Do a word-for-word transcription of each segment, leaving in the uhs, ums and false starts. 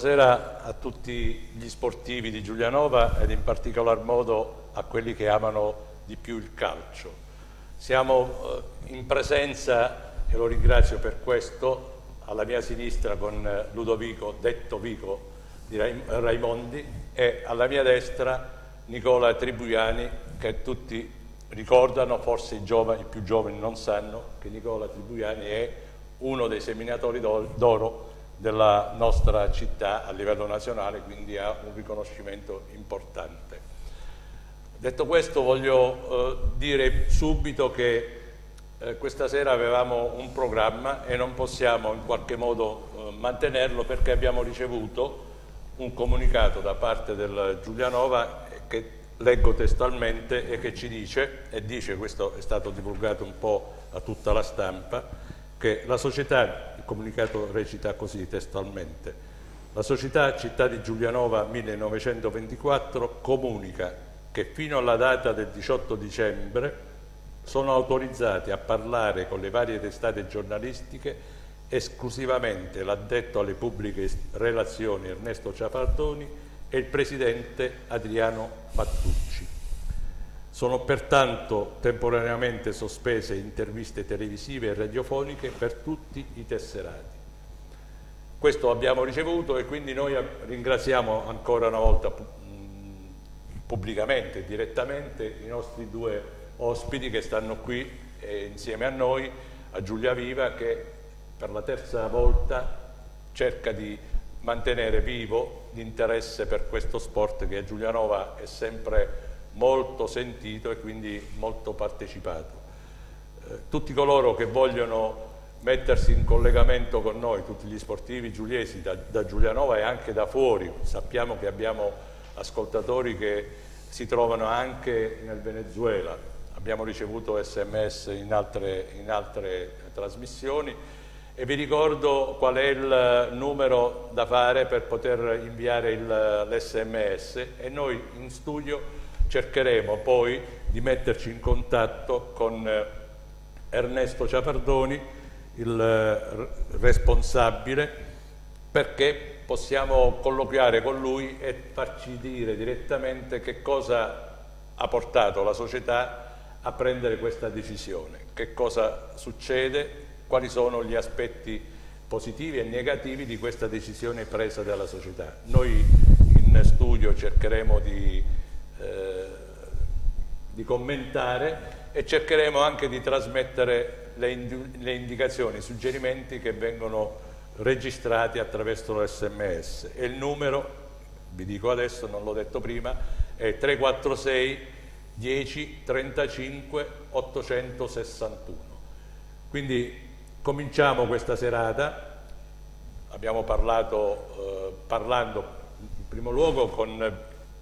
buonasera a tutti gli sportivi di Giulianova ed in particolar modo a quelli che amano di più il calcio. Siamo in presenza, e lo ringrazio per questo, alla mia sinistra con Ludovico, detto Vico, di Raimondi, e alla mia destra Nicola Tribuiani, che tutti ricordano, forse i, giovani, i più giovani non sanno che Nicola Tribuiani è uno dei seminatori d'oro della nostra città a livello nazionale, quindi ha un riconoscimento importante. Detto questo, voglio eh, dire subito che eh, questa sera avevamo un programma e non possiamo in qualche modo eh, mantenerlo, perché abbiamo ricevuto un comunicato da parte del Giulianova che leggo testualmente e che ci dice, e dice, questo è stato divulgato un po' a tutta la stampa, che la società, il comunicato recita così testualmente: la società Città di Giulianova millenovecentoventiquattro comunica che fino alla data del diciotto dicembre sono autorizzati a parlare con le varie testate giornalistiche esclusivamente l'addetto alle pubbliche relazioni Ernesto Ciafardoni e il presidente Adriano Mattucci. Sono pertanto temporaneamente sospese interviste televisive e radiofoniche per tutti i tesserati. Questo abbiamo ricevuto e quindi noi ringraziamo ancora una volta pubblicamente e direttamente i nostri due ospiti che stanno qui eh, insieme a noi a Giulia Viva, che per la terza volta cerca di mantenere vivo l'interesse per questo sport che a Giulianova è sempre molto sentito e quindi molto partecipato. Eh, tutti coloro che vogliono mettersi in collegamento con noi, tutti gli sportivi giuliesi da, da Giulianova e anche da fuori, sappiamo che abbiamo ascoltatori che si trovano anche nel Venezuela, abbiamo ricevuto sms in altre, in altre trasmissioni, e vi ricordo qual è il numero da fare per poter inviare l'sms, e noi in studio cercheremo poi di metterci in contatto con Ernesto Ciafardoni, il responsabile, perché possiamo colloquiare con lui e farci dire direttamente che cosa ha portato la società a prendere questa decisione, che cosa succede, quali sono gli aspetti positivi e negativi di questa decisione presa dalla società. Noi in studio cercheremo di Eh, di commentare e cercheremo anche di trasmettere le, indi le indicazioni, i suggerimenti che vengono registrati attraverso l'sms, e il numero, vi dico adesso, non l'ho detto prima, è tre quattro sei dieci trentacinque ottocentosessantuno. Quindi cominciamo questa serata. Abbiamo parlato eh, parlando in primo luogo con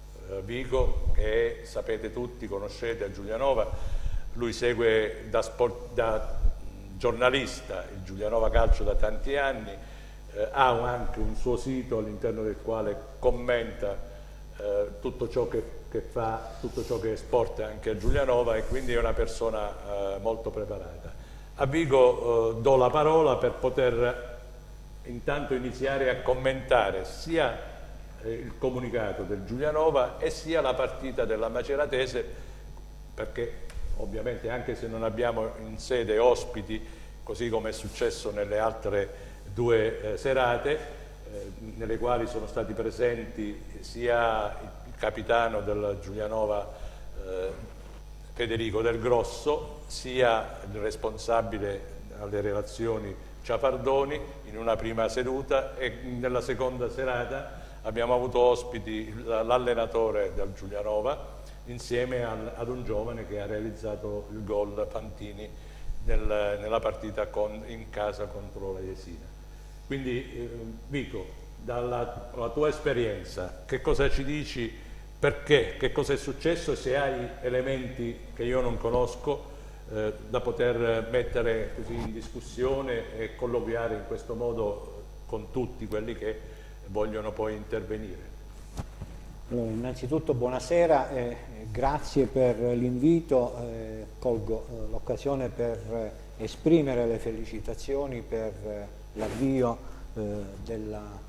Vico, che sapete tutti, conoscete a Giulianova, lui segue da, sport, da giornalista il Giulianova Calcio da tanti anni, eh, ha un, anche un suo sito all'interno del quale commenta eh, tutto ciò che, che fa, tutto ciò che è sport anche a Giulianova, e quindi è una persona eh, molto preparata. A Vico eh, do la parola per poter intanto iniziare a commentare sia il comunicato del Giulianova e sia la partita della Maceratese, perché ovviamente anche se non abbiamo in sede ospiti, così come è successo nelle altre due eh, serate, eh, nelle quali sono stati presenti sia il capitano del Giulianova eh, Federico Del Grosso, sia il responsabile alle relazioni Ciafardoni in una prima seduta, e nella seconda serata abbiamo avuto ospiti l'allenatore del Giulianova insieme ad un giovane che ha realizzato il gol, Fantini, nel, nella partita con, in casa contro la Jesina. Quindi eh, Vico, dalla, dalla tua esperienza, che cosa ci dici, perché, che cosa è successo, e se hai elementi che io non conosco eh, da poter mettere così in discussione e colloquiare in questo modo con tutti quelli che vogliono poi intervenire. Allora, innanzitutto buonasera, eh, grazie per l'invito, eh, colgo eh, l'occasione per eh, esprimere le felicitazioni per eh, l'avvio eh, della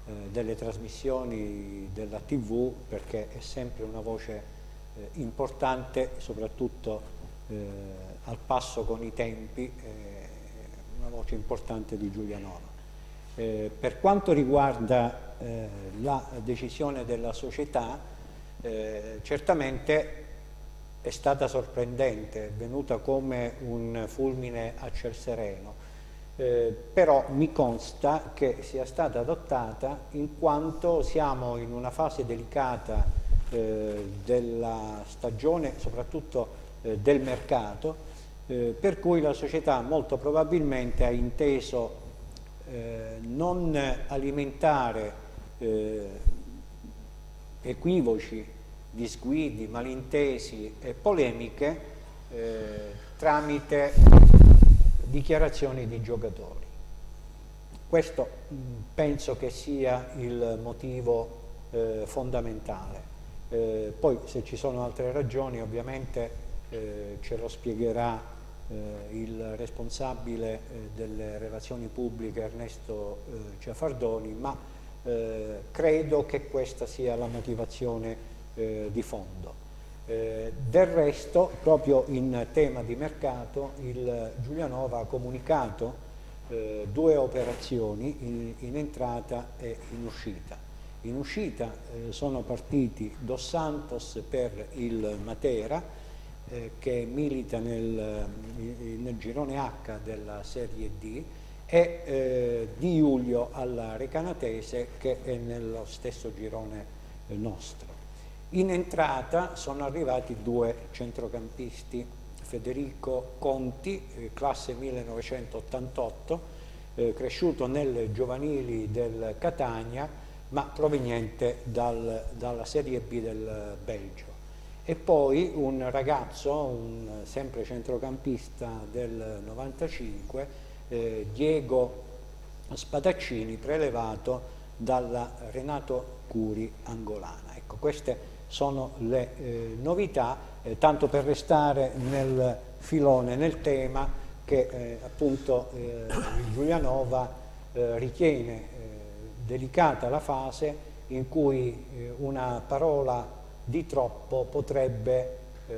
eh, delle trasmissioni della tivù, perché è sempre una voce eh, importante, soprattutto eh, al passo con i tempi, eh, una voce importante di Giulianova. Eh, per quanto riguarda eh, la decisione della società, eh, certamente è stata sorprendente, è venuta come un fulmine a ciel sereno, eh, però mi consta che sia stata adottata in quanto siamo in una fase delicata eh, della stagione, soprattutto eh, del mercato, eh, per cui la società molto probabilmente ha inteso eh, non alimentare eh, equivoci, disguidi, malintesi e polemiche eh, tramite dichiarazioni di giocatori. Questo mh, penso che sia il motivo eh, fondamentale. Eh, poi se ci sono altre ragioni ovviamente eh, ce lo spiegherà eh, il responsabile eh, delle relazioni pubbliche Ernesto eh, Ciafardoni, ma eh, credo che questa sia la motivazione Eh, di fondo. Eh, del resto, proprio in tema di mercato, il Giulianova ha comunicato eh, due operazioni in, in entrata e in uscita. In uscita eh, sono partiti Dos Santos per il Matera, eh, che milita nel, nel girone H della Serie D, e eh, Di Giulio alla Recanatese, che è nello stesso girone eh, nostro. In entrata sono arrivati due centrocampisti, Federico Conti, eh, classe millenovecentottantotto, eh, cresciuto nelle giovanili del Catania, ma proveniente dal, dalla Serie B del Belgio. E poi un ragazzo, un sempre centrocampista del novantacinque, eh, Diego Spadaccini, prelevato dalla Renato Curi angolana. Ecco, queste sono le eh, novità, eh, tanto per restare nel filone, nel tema che eh, appunto eh, Giulianova eh, ritiene eh, delicata la fase in cui eh, una parola di troppo potrebbe eh,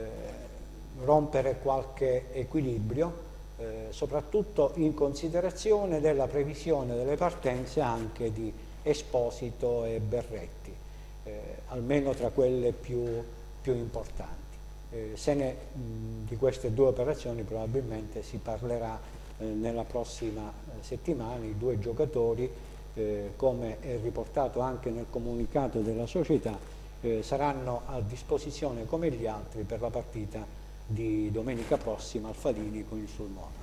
rompere qualche equilibrio, eh, soprattutto in considerazione della previsione delle partenze anche di Esposito e Berretti. Eh, almeno tra quelle più, più importanti. Eh, se ne, mh, di queste due operazioni probabilmente si parlerà eh, nella prossima eh, settimana. I due giocatori, eh, come è riportato anche nel comunicato della società, eh, saranno a disposizione come gli altri per la partita di domenica prossima al Fadini con il Sulmona.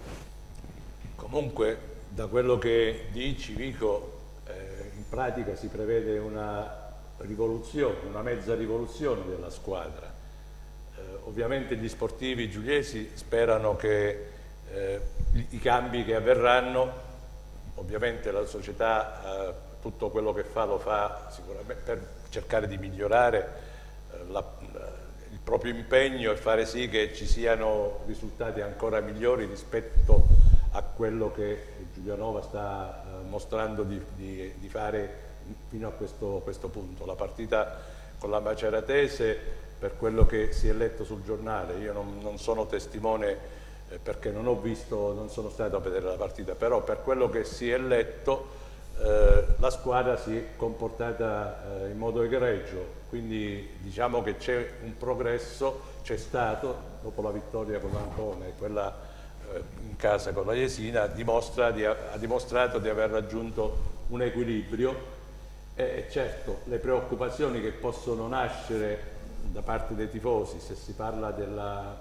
Comunque, da quello che dici, Vico, eh, in pratica si prevede una rivoluzione, una mezza rivoluzione della squadra. Eh, ovviamente gli sportivi giuliesi sperano che eh, i, i cambi che avverranno, ovviamente la società eh, tutto quello che fa lo fa sicuramente per cercare di migliorare eh, la, il proprio impegno e fare sì che ci siano risultati ancora migliori rispetto a quello che Giulianova sta eh, mostrando di, di, di fare fino a questo, questo punto. La partita con la Maceratese, per quello che si è letto sul giornale, io non, non sono testimone eh, perché non ho visto, non sono stato a vedere la partita, però per quello che si è letto eh, la squadra si è comportata eh, in modo egregio, quindi diciamo che c'è un progresso, c'è stato dopo la vittoria con l'Ancona e quella eh, in casa con la Jesina, dimostra di, ha dimostrato di aver raggiunto un equilibrio. E certo, le preoccupazioni che possono nascere da parte dei tifosi, se si parla della,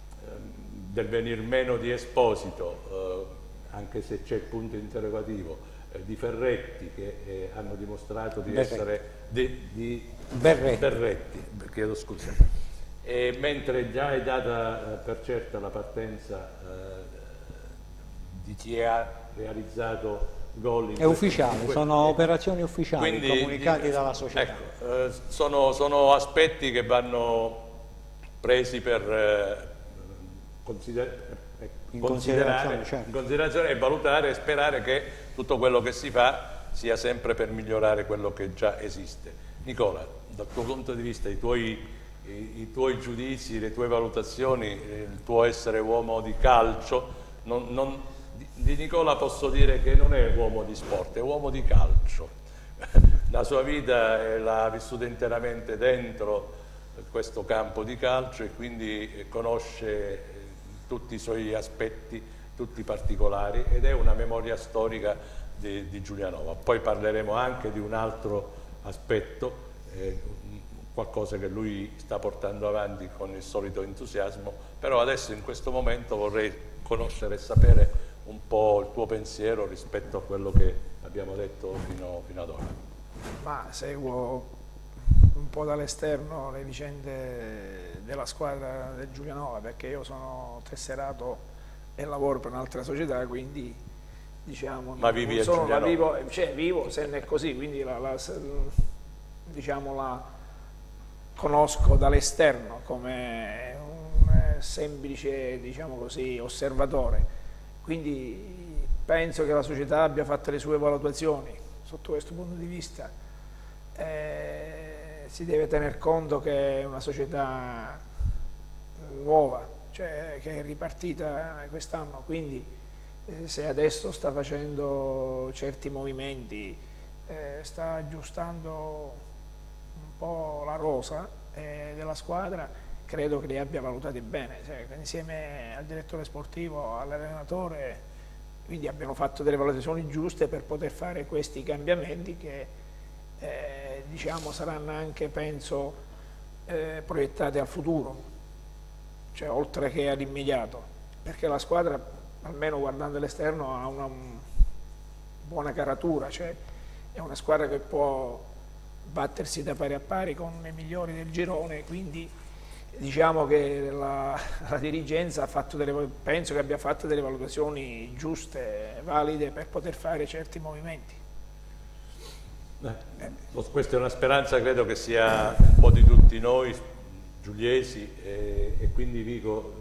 ehm, del venir meno di Esposito, eh, anche se c'è il punto interrogativo, eh, di Ferretti, che eh, hanno dimostrato di Berretti. essere di, di Berretti, Berretti chiedo scusa, e mentre già è data eh, per certa la partenza eh, di chi ha realizzato gol. È ufficiale, sono operazioni ufficiali, quindi, comunicati eh, dalla società. Ecco, eh, sono, sono aspetti che vanno presi per eh, consider in, considerazione, certo. in considerazione e valutare e sperare che tutto quello che si fa sia sempre per migliorare quello che già esiste. Nicola, dal tuo punto di vista, i tuoi, i, i tuoi giudizi, le tue valutazioni, il tuo essere uomo di calcio, non, non, di, di Nicola posso dire che non è uomo di sport, è uomo di calcio. La sua vita l'ha vissuta interamente dentro questo campo di calcio e quindi conosce tutti i suoi aspetti, tutti i particolari, ed è una memoria storica di, di Giulianova. Poi parleremo anche di un altro aspetto, eh, qualcosa che lui sta portando avanti con il solito entusiasmo, però adesso in questo momento vorrei conoscere e sapere un po' il tuo pensiero rispetto a quello che abbiamo detto fino, fino ad ora. Ma seguo un po' dall'esterno le vicende della squadra del Giulianova, perché io sono tesserato e lavoro per un'altra società, quindi diciamo ma vivi a sono, Giulianova? vivo, cioè, vivo se ne è così, quindi la, la, diciamo la conosco dall'esterno come un semplice, diciamo così, osservatore, quindi penso che la società abbia fatto le sue valutazioni sotto questo punto di vista. Eh, si deve tener conto che è una società nuova, cioè che è ripartita quest'anno, quindi eh, se adesso sta facendo certi movimenti, eh, sta aggiustando un po' la rosa eh, della squadra, credo che li abbia valutati bene, cioè, insieme al direttore sportivo, all'allenatore, quindi abbiano fatto delle valutazioni giuste per poter fare questi cambiamenti che eh, diciamo saranno anche, penso, eh, proiettati al futuro, cioè oltre che all'immediato, perché la squadra, almeno guardando l'esterno, ha una buona caratura, cioè è una squadra che può battersi da pari a pari con i migliori del girone, quindi diciamo che la, la dirigenza ha fatto delle, penso che abbia fatto delle valutazioni giuste, valide per poter fare certi movimenti. Eh, questa è una speranza, credo che sia un po' di tutti noi giuliesi, e, e quindi dico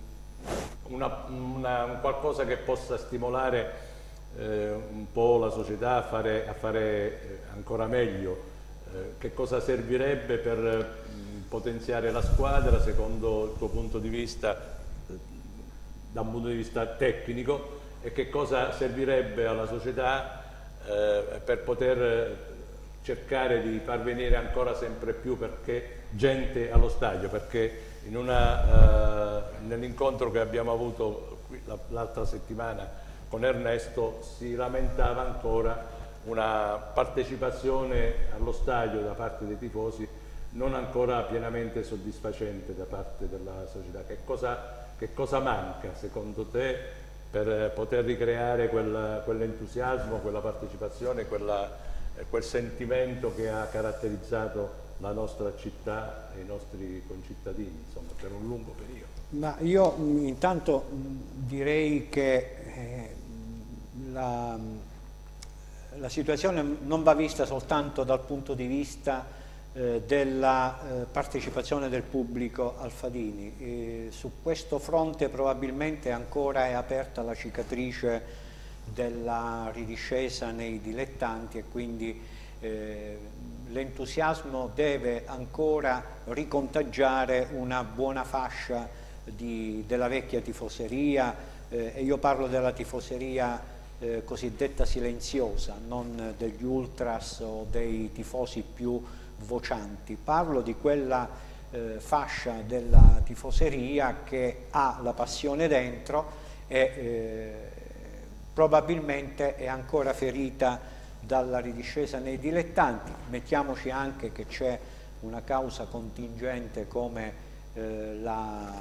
una, una, un qualcosa che possa stimolare eh, un po' la società a fare, a fare eh, ancora meglio. Eh, che cosa servirebbe per mh, potenziare la squadra secondo il tuo punto di vista, eh, da un punto di vista tecnico, e che cosa servirebbe alla società eh, per poter cercare di far venire ancora sempre più perché gente allo stadio, perché in una, uh, nell'incontro che abbiamo avuto l'altra settimana con Ernesto si lamentava ancora una partecipazione allo stadio da parte dei tifosi non ancora pienamente soddisfacente da parte della società. Che cosa, che cosa manca secondo te per poter ricreare quel, quell'entusiasmo, quella partecipazione, quella, eh, quel sentimento che ha caratterizzato la nostra città e i nostri concittadini, insomma, per un lungo periodo? Ma io mh, intanto mh, direi che eh, la, la situazione non va vista soltanto dal punto di vista eh, della eh, partecipazione del pubblico al Fadini. E su questo fronte probabilmente ancora è aperta la cicatrice della ridiscesa nei dilettanti, e quindi eh, l'entusiasmo deve ancora ricontagiare una buona fascia di, della vecchia tifoseria, eh, e io parlo della tifoseria eh, cosiddetta silenziosa, non degli ultras o dei tifosi più vocianti. Parlo di quella eh, fascia della tifoseria che ha la passione dentro e eh, probabilmente è ancora ferita dalla ridiscesa nei dilettanti. Mettiamoci anche che c'è una causa contingente come eh, la,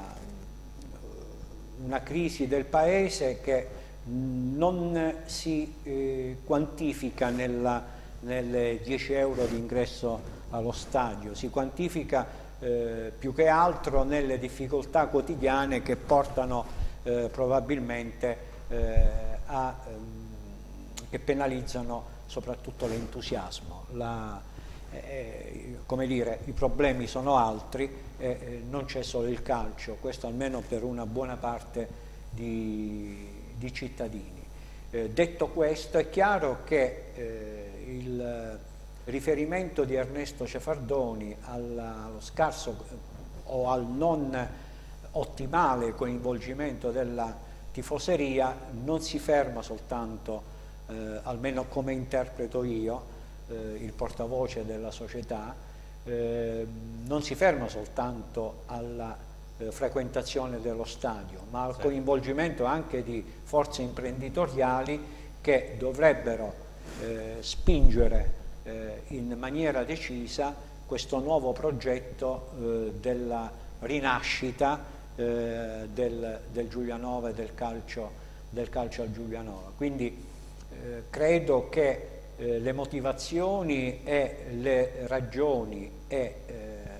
una crisi del paese che non si eh, quantifica nella, nelle dieci euro di ingresso allo stadio, si quantifica eh, più che altro nelle difficoltà quotidiane che portano eh, probabilmente eh, a, ehm, che penalizzano soprattutto l'entusiasmo. La, eh, come dire, i problemi sono altri, e eh, non c'è solo il calcio, questo almeno per una buona parte di, di cittadini. Eh, detto questo, è chiaro che eh, il riferimento di Ernesto Cefardoni alla, allo scarso o al non ottimale coinvolgimento della tifoseria non si ferma soltanto, eh, almeno come interpreto io, eh, il portavoce della società, eh, non si ferma soltanto alla eh, frequentazione dello stadio, ma al coinvolgimento anche di forze imprenditoriali che dovrebbero eh, spingere eh, in maniera decisa questo nuovo progetto eh, della rinascita eh, del, del Giulianova e del calcio, del calcio al Giulianova. Quindi eh, credo che eh, le motivazioni e le ragioni e eh,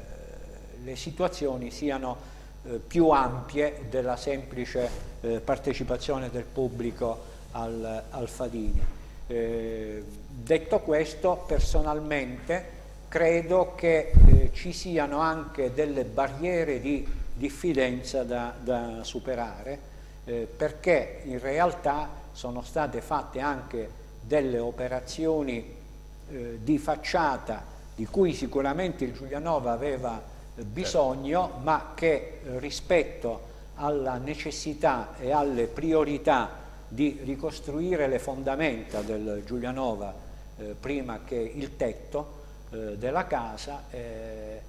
le situazioni siano eh, più ampie della semplice eh, partecipazione del pubblico al, al Fadini. Eh, detto questo, personalmente credo che eh, ci siano anche delle barriere di diffidenza da, da superare, eh, perché in realtà sono state fatte anche delle operazioni eh, di facciata di cui sicuramente il Giulianova aveva eh, bisogno, ma che eh, rispetto alla necessità e alle priorità di ricostruire le fondamenta del Giulianova eh, prima che il tetto eh, della casa, eh, eh,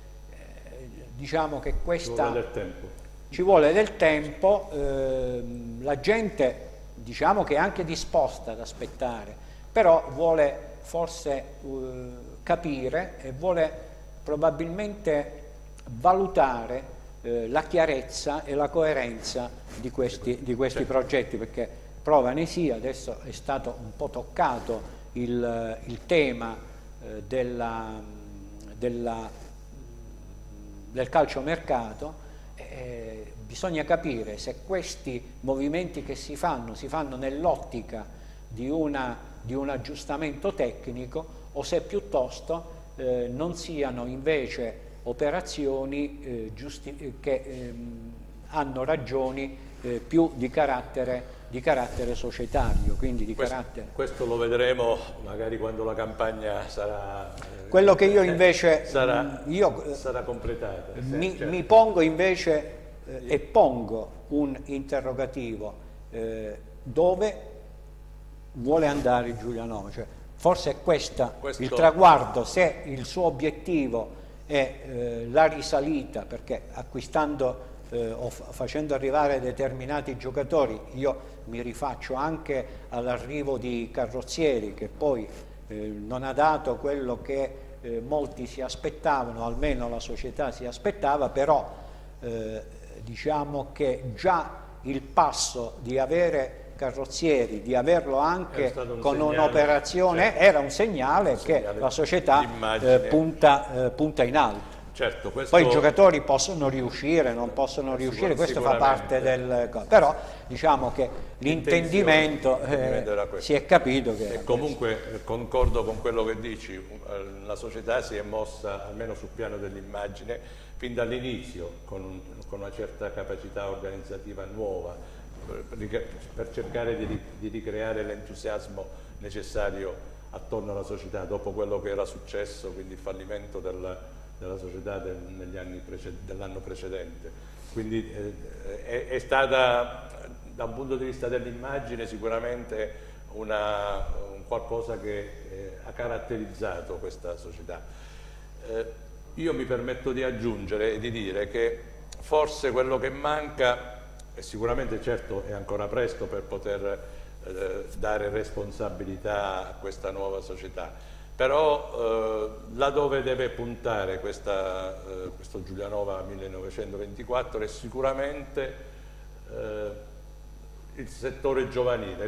diciamo che questa ci vuole del tempo, ci vuole del tempo eh, la gente diciamo che è anche disposta ad aspettare, però vuole forse eh, capire e vuole probabilmente valutare eh, la chiarezza e la coerenza di questi, di questi progetti, perché prova ne sia, adesso è stato un po' toccato il, il tema eh, della, della, del calciomercato. Eh, bisogna capire se questi movimenti che si fanno si fanno nell'ottica di, una, di un aggiustamento tecnico o se piuttosto eh, non siano invece operazioni eh, giusti, che ehm, hanno ragioni eh, più di carattere di carattere societario, quindi di questo, carattere... Questo lo vedremo magari quando la campagna sarà... Quello che io invece... sarà, io, sarà completata. Mi, certo. mi pongo invece eh, e pongo un interrogativo, eh, dove vuole andare Giulianova? Cioè, forse è questo Questo... il traguardo, se il suo obiettivo è eh, la risalita, perché acquistando... Eh, o facendo arrivare determinati giocatori, io mi rifaccio anche all'arrivo di Carrozzieri che poi eh, non ha dato quello che eh, molti si aspettavano, almeno la società si aspettava, però eh, diciamo che già il passo di avere Carrozzieri, di averlo anche un con un'operazione, certo, era un segnale un che segnale la società eh, punta, eh, punta in alto. Certo, questo... Poi i giocatori possono riuscire, non possono riuscire, questo fa parte del... però diciamo che l'intendimento eh, si è capito che... E comunque questo. Concordo con quello che dici, la società si è mossa, almeno sul piano dell'immagine, fin dall'inizio con, un, con una certa capacità organizzativa nuova, per, per cercare di, di ricreare l'entusiasmo necessario attorno alla società, dopo quello che era successo, quindi il fallimento del... della società del, negli anni preced dell'anno precedente. Quindi eh, è, è stata, da un punto di vista dell'immagine, sicuramente una, un qualcosa che eh, ha caratterizzato questa società. Eh, io mi permetto di aggiungere e di dire che forse quello che manca, e sicuramente certo è ancora presto per poter eh, dare responsabilità a questa nuova società, però eh, laddove deve puntare questa, eh, questo Giulianova millenovecentoventiquattro è sicuramente eh, il settore giovanile,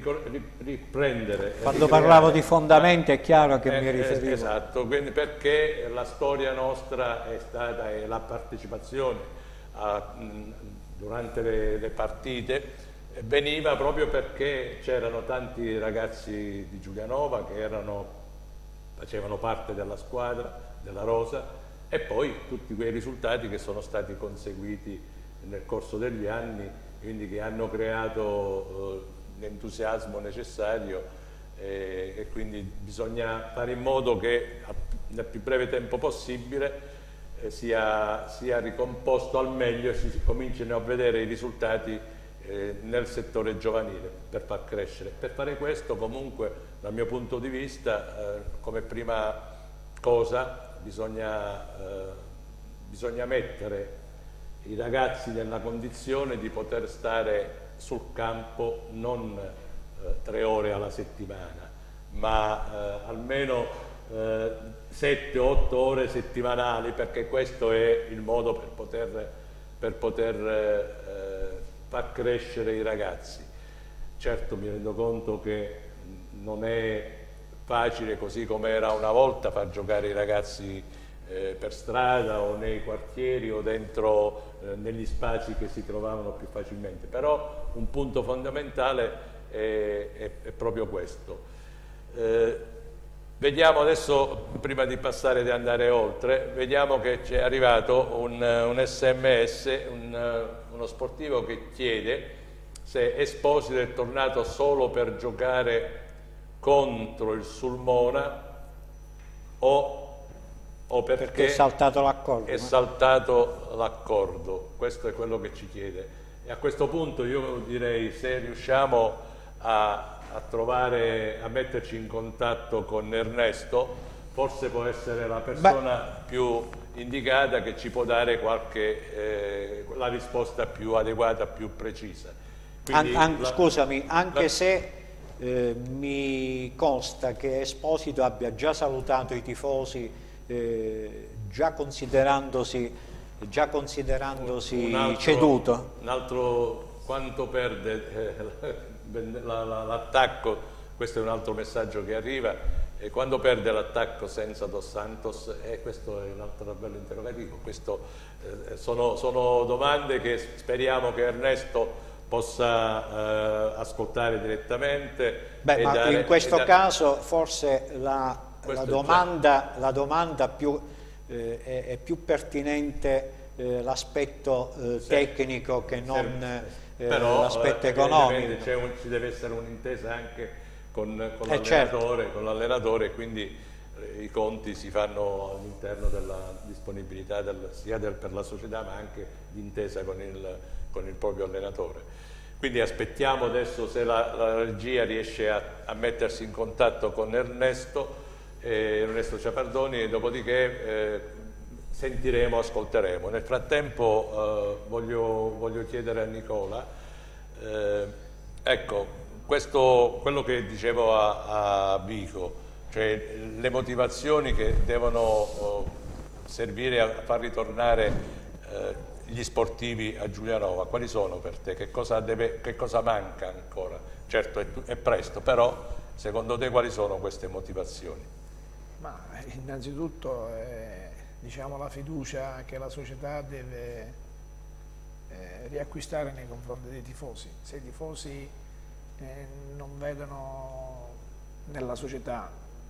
riprendere... Quando parlavo di fondamenti è chiaro che eh, mi riferivo. Esatto, quindi perché la storia nostra è stata e la partecipazione a, mh, durante le, le partite veniva proprio perché c'erano tanti ragazzi di Giulianova che erano... facevano parte della squadra, della rosa, e poi tutti quei risultati che sono stati conseguiti nel corso degli anni, quindi che hanno creato eh, l'entusiasmo necessario e, e quindi bisogna fare in modo che nel più breve tempo possibile eh, sia, sia ricomposto al meglio e si cominciano a vedere i risultati eh, nel settore giovanile per far crescere. Per fare questo comunque dal mio punto di vista eh, come prima cosa bisogna, eh, bisogna mettere i ragazzi nella condizione di poter stare sul campo non eh, tre ore alla settimana, ma eh, almeno eh, sette otto ore settimanali, perché questo è il modo per poter, per poter eh, far crescere i ragazzi. Certo, mi rendo conto che non è facile, così come era una volta, far giocare i ragazzi eh, per strada o nei quartieri o dentro eh, negli spazi che si trovavano più facilmente, però un punto fondamentale è, è, è proprio questo. Eh, vediamo adesso, prima di passare di andare oltre, vediamo che ci è arrivato un, un sms, un, uno sportivo che chiede se Esposito è tornato solo per giocare contro il Sulmona o, o perché, perché è saltato l'accordo. È saltato l'accordo, questo è quello che ci chiede. E a questo punto io direi, se riusciamo a, a trovare, a metterci in contatto con Ernesto, forse può essere la persona Beh. più indicata che ci può dare qualche, eh, la risposta più adeguata, più precisa. An, an, la, scusami, anche la, se eh, mi consta che Esposito abbia già salutato i tifosi, eh, già considerandosi, già considerandosi un altro, ceduto. Un altro, quanto perde eh, l'attacco, questo è un altro messaggio che arriva, e quando perde l'attacco senza Dos Santos, eh, questo è un altro bello interrogativo. Questo, eh, sono, sono domande che speriamo che Ernesto possa eh, ascoltare direttamente. Beh, ma dare, in questo caso forse la, la, domanda, la domanda più, eh, è, è più pertinente eh, l'aspetto eh, sì, tecnico che non eh, l'aspetto economico. C'è un, ci deve essere un'intesa anche con, con eh, l'allenatore, certo. con l'allenatore, quindi eh, i conti si fanno all'interno della disponibilità del, sia del, per la società, ma anche d'intesa con il, con il proprio allenatore. Quindi aspettiamo adesso se la, la regia riesce a, a mettersi in contatto con Ernesto, eh, Ernesto Ciapardoni, e dopodiché eh, sentiremo, ascolteremo. Nel frattempo eh, voglio, voglio chiedere a Nicola, eh, ecco, questo, quello che dicevo a, a Vico, cioè le motivazioni che devono eh, servire a far ritornare eh, gli sportivi a Giulianova, quali sono per te? Che cosa, deve, che cosa manca ancora? Certo è, è presto, però secondo te quali sono queste motivazioni? Ma innanzitutto eh, diciamo la fiducia che la società deve eh, riacquistare nei confronti dei tifosi. Se i tifosi eh, non vedono nella società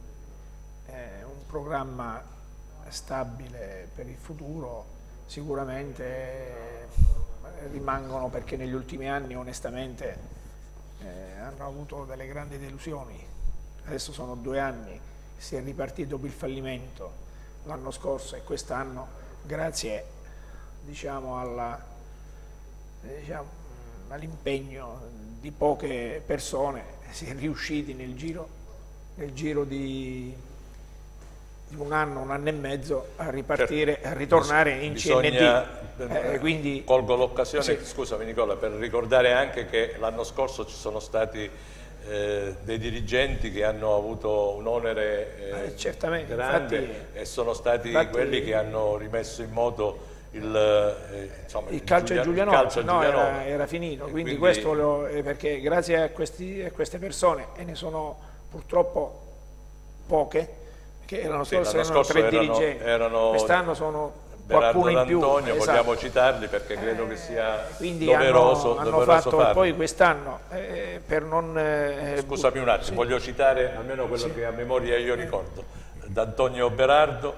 eh, un programma stabile per il futuro, sicuramente rimangono, perché negli ultimi anni onestamente eh, hanno avuto delle grandi delusioni. Adesso sono due anni, si è ripartito dopo il fallimento l'anno scorso, e quest'anno, grazie diciamo, alla, diciamo, all'impegno di poche persone, si è riusciti nel giro, nel giro di di un anno, un anno e mezzo a ripartire, certo, a ritornare in bisogna, C N D. Eh, quindi, colgo l'occasione, sì. Scusami Nicola, per ricordare anche che l'anno scorso ci sono stati eh, dei dirigenti che hanno avuto un onere eh, eh, certamente, grande, infatti, e sono stati infatti, quelli che hanno rimesso in moto il, eh, insomma, il calcio a Giulianova, calcio a no, Giulianova. Era, era finito, quindi, quindi questo lo, eh, perché grazie a, questi, a queste persone, e ne sono purtroppo poche, che erano sì, solo erano tre erano, dirigenti, erano quest'anno sono Berardo qualcuno in più. Antonio, Esatto. Vogliamo citarli perché credo eh, che sia quindi doveroso, hanno, hanno doveroso fatto farlo. Poi quest'anno eh, per non eh, scusami un attimo, sì. Voglio citare almeno quello sì. che a memoria io ricordo: D'Antonio Berardo,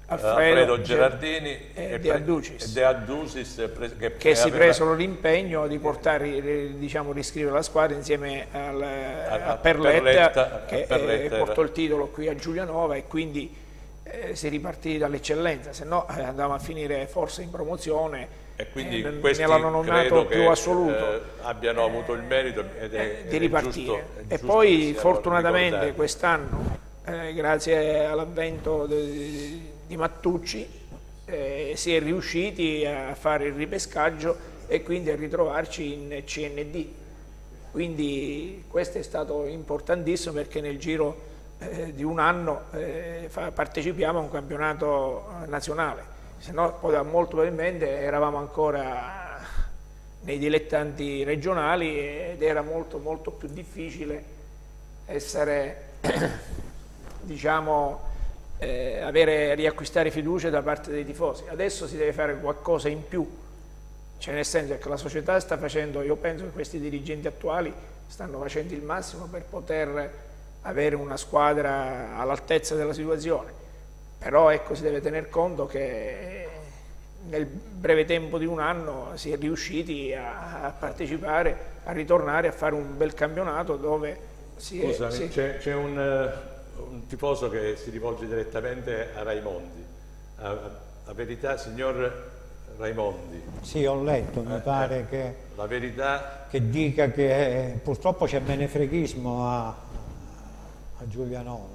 Alfredo, Alfredo Gerardini e De Adducis, e De Adducis che, che si aveva... presero l'impegno di portare, diciamo, riscrivere la squadra insieme al, a, a Perletta, Perletta che a Perletta eh, portò il titolo qui a Giulianova, e quindi eh, si ripartì dall'eccellenza, se no eh, andavamo a finire forse in promozione. E quindi eh, questi nell'anonimato più che, assoluto eh, abbiano eh, avuto il merito ed è, eh, di ripartire. È giusto, è e poi giusto fortunatamente quest'anno, eh, grazie all'avvento di, di Mattucci, eh, si è riusciti a fare il ripescaggio e quindi a ritrovarci in C N D. Quindi questo è stato importantissimo, perché nel giro eh, di un anno eh, fa, partecipiamo a un campionato nazionale. Se no, poi molto probabilmente eravamo ancora nei dilettanti regionali ed era molto molto più difficile essere, diciamo, eh, avere, riacquistare fiducia da parte dei tifosi. Adesso si deve fare qualcosa in più, cioè nel senso che la società sta facendo, io penso che questi dirigenti attuali stanno facendo il massimo per poter avere una squadra all'altezza della situazione. Però ecco, si deve tener conto che nel breve tempo di un anno si è riusciti a, a partecipare, a ritornare a fare un bel campionato dove si è... Scusami, si... c'è un, un tifoso che si rivolge direttamente a Raimondi. A, a, a verità, signor Raimondi. Sì, ho letto, mi eh, pare eh, che, la verità... che dica che eh, purtroppo c'è menefreghismo a, a Giulianova.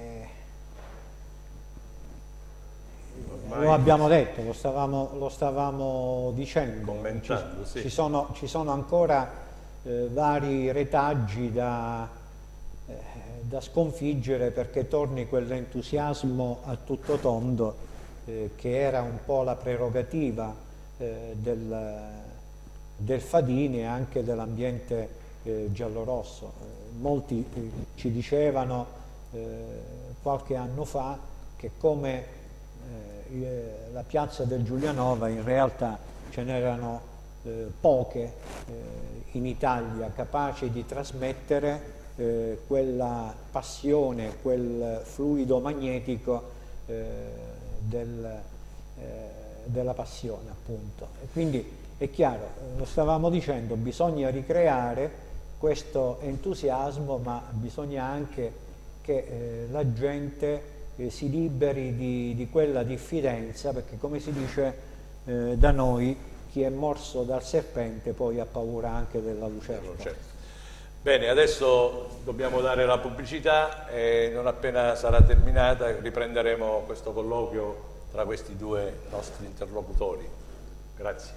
Lo abbiamo detto, lo stavamo, lo stavamo dicendo, commentando, ci, sì. ci, sono, ci sono ancora eh, vari retaggi da, eh, da sconfiggere perché torni quell'entusiasmo a tutto tondo eh, che era un po' la prerogativa eh, del, del Fadini e anche dell'ambiente eh, giallorosso. Eh, molti eh, ci dicevano eh, qualche anno fa che come la piazza del Giulianova in realtà ce n'erano eh, poche eh, in Italia capaci di trasmettere eh, quella passione, quel fluido magnetico eh, del, eh, della passione, appunto. E quindi è chiaro, lo stavamo dicendo, bisogna ricreare questo entusiasmo, ma bisogna anche che eh, la gente Eh, si liberi di, di quella diffidenza, perché come si dice eh, da noi, chi è morso dal serpente poi ha paura anche della lucertola. Certo. Bene, adesso dobbiamo dare la pubblicità e non appena sarà terminata riprenderemo questo colloquio tra questi due nostri interlocutori. Grazie.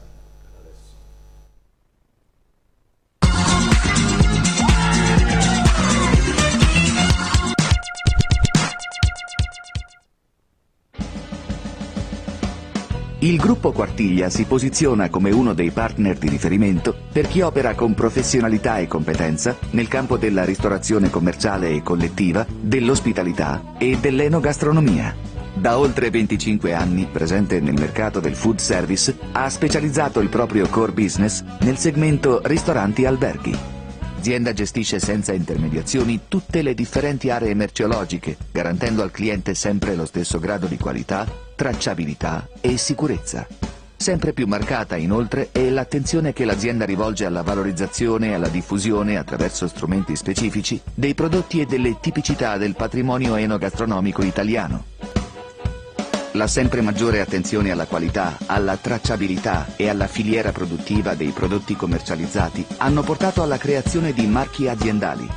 Il gruppo Quartiglia si posiziona come uno dei partner di riferimento per chi opera con professionalità e competenza nel campo della ristorazione commerciale e collettiva, dell'ospitalità e dell'enogastronomia. Da oltre venticinque anni, presente nel mercato del food service, ha specializzato il proprio core business nel segmento ristoranti e alberghi. L'azienda gestisce senza intermediazioni tutte le differenti aree merceologiche, garantendo al cliente sempre lo stesso grado di qualità, tracciabilità e sicurezza. Sempre più marcata, inoltre, è l'attenzione che l'azienda rivolge alla valorizzazione e alla diffusione, attraverso strumenti specifici, dei prodotti e delle tipicità del patrimonio enogastronomico italiano. La sempre maggiore attenzione alla qualità, alla tracciabilità e alla filiera produttiva dei prodotti commercializzati hanno portato alla creazione di marchi aziendali.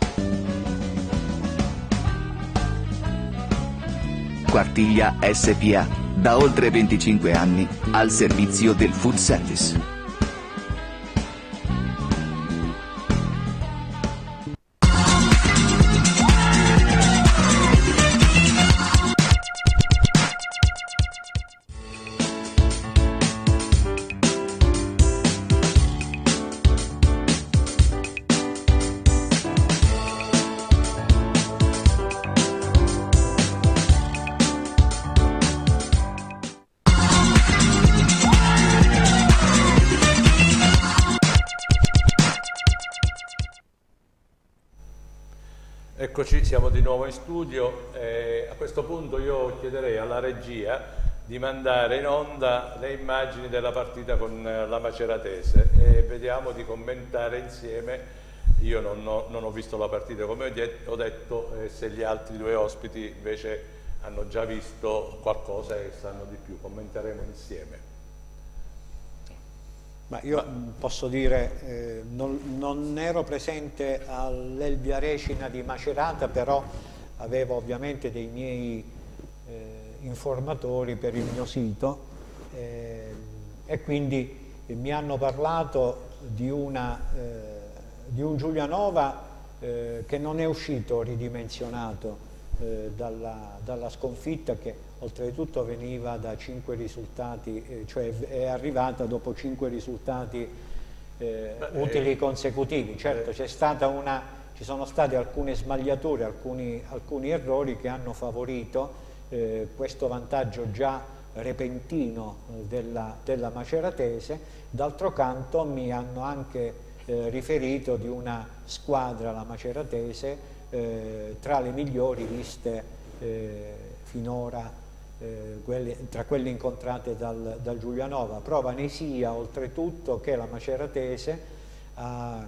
Quartiglia S P A, da oltre venticinque anni, al servizio del food service. Eccoci, siamo di nuovo in studio. Eh, a questo punto io chiederei alla regia di mandare in onda le immagini della partita con la Maceratese e vediamo di commentare insieme. Io non ho, non ho visto la partita, come ho detto, ho detto eh, se gli altri due ospiti invece hanno già visto qualcosa e sanno di più. Commenteremo insieme. Ma io Ma... posso dire, eh, non, non ero presente all'Elvia Recina di Macerata, però avevo ovviamente dei miei eh, informatori per il mio sito eh, e quindi eh, mi hanno parlato di, una, eh, di un Giulianova eh, che non è uscito ridimensionato eh, dalla, dalla sconfitta, che oltretutto veniva da cinque risultati, eh, cioè è arrivata dopo cinque risultati eh, utili consecutivi. Certo, c'è stata una, ci sono state alcune smagliature, alcuni, alcuni errori che hanno favorito eh, questo vantaggio già repentino della, della Maceratese. D'altro canto mi hanno anche eh, riferito di una squadra, la Maceratese, eh, tra le migliori viste eh, finora Eh, quelle, tra quelle incontrate dal, dal Giulianova. Prova ne sia oltretutto che la Maceratese ha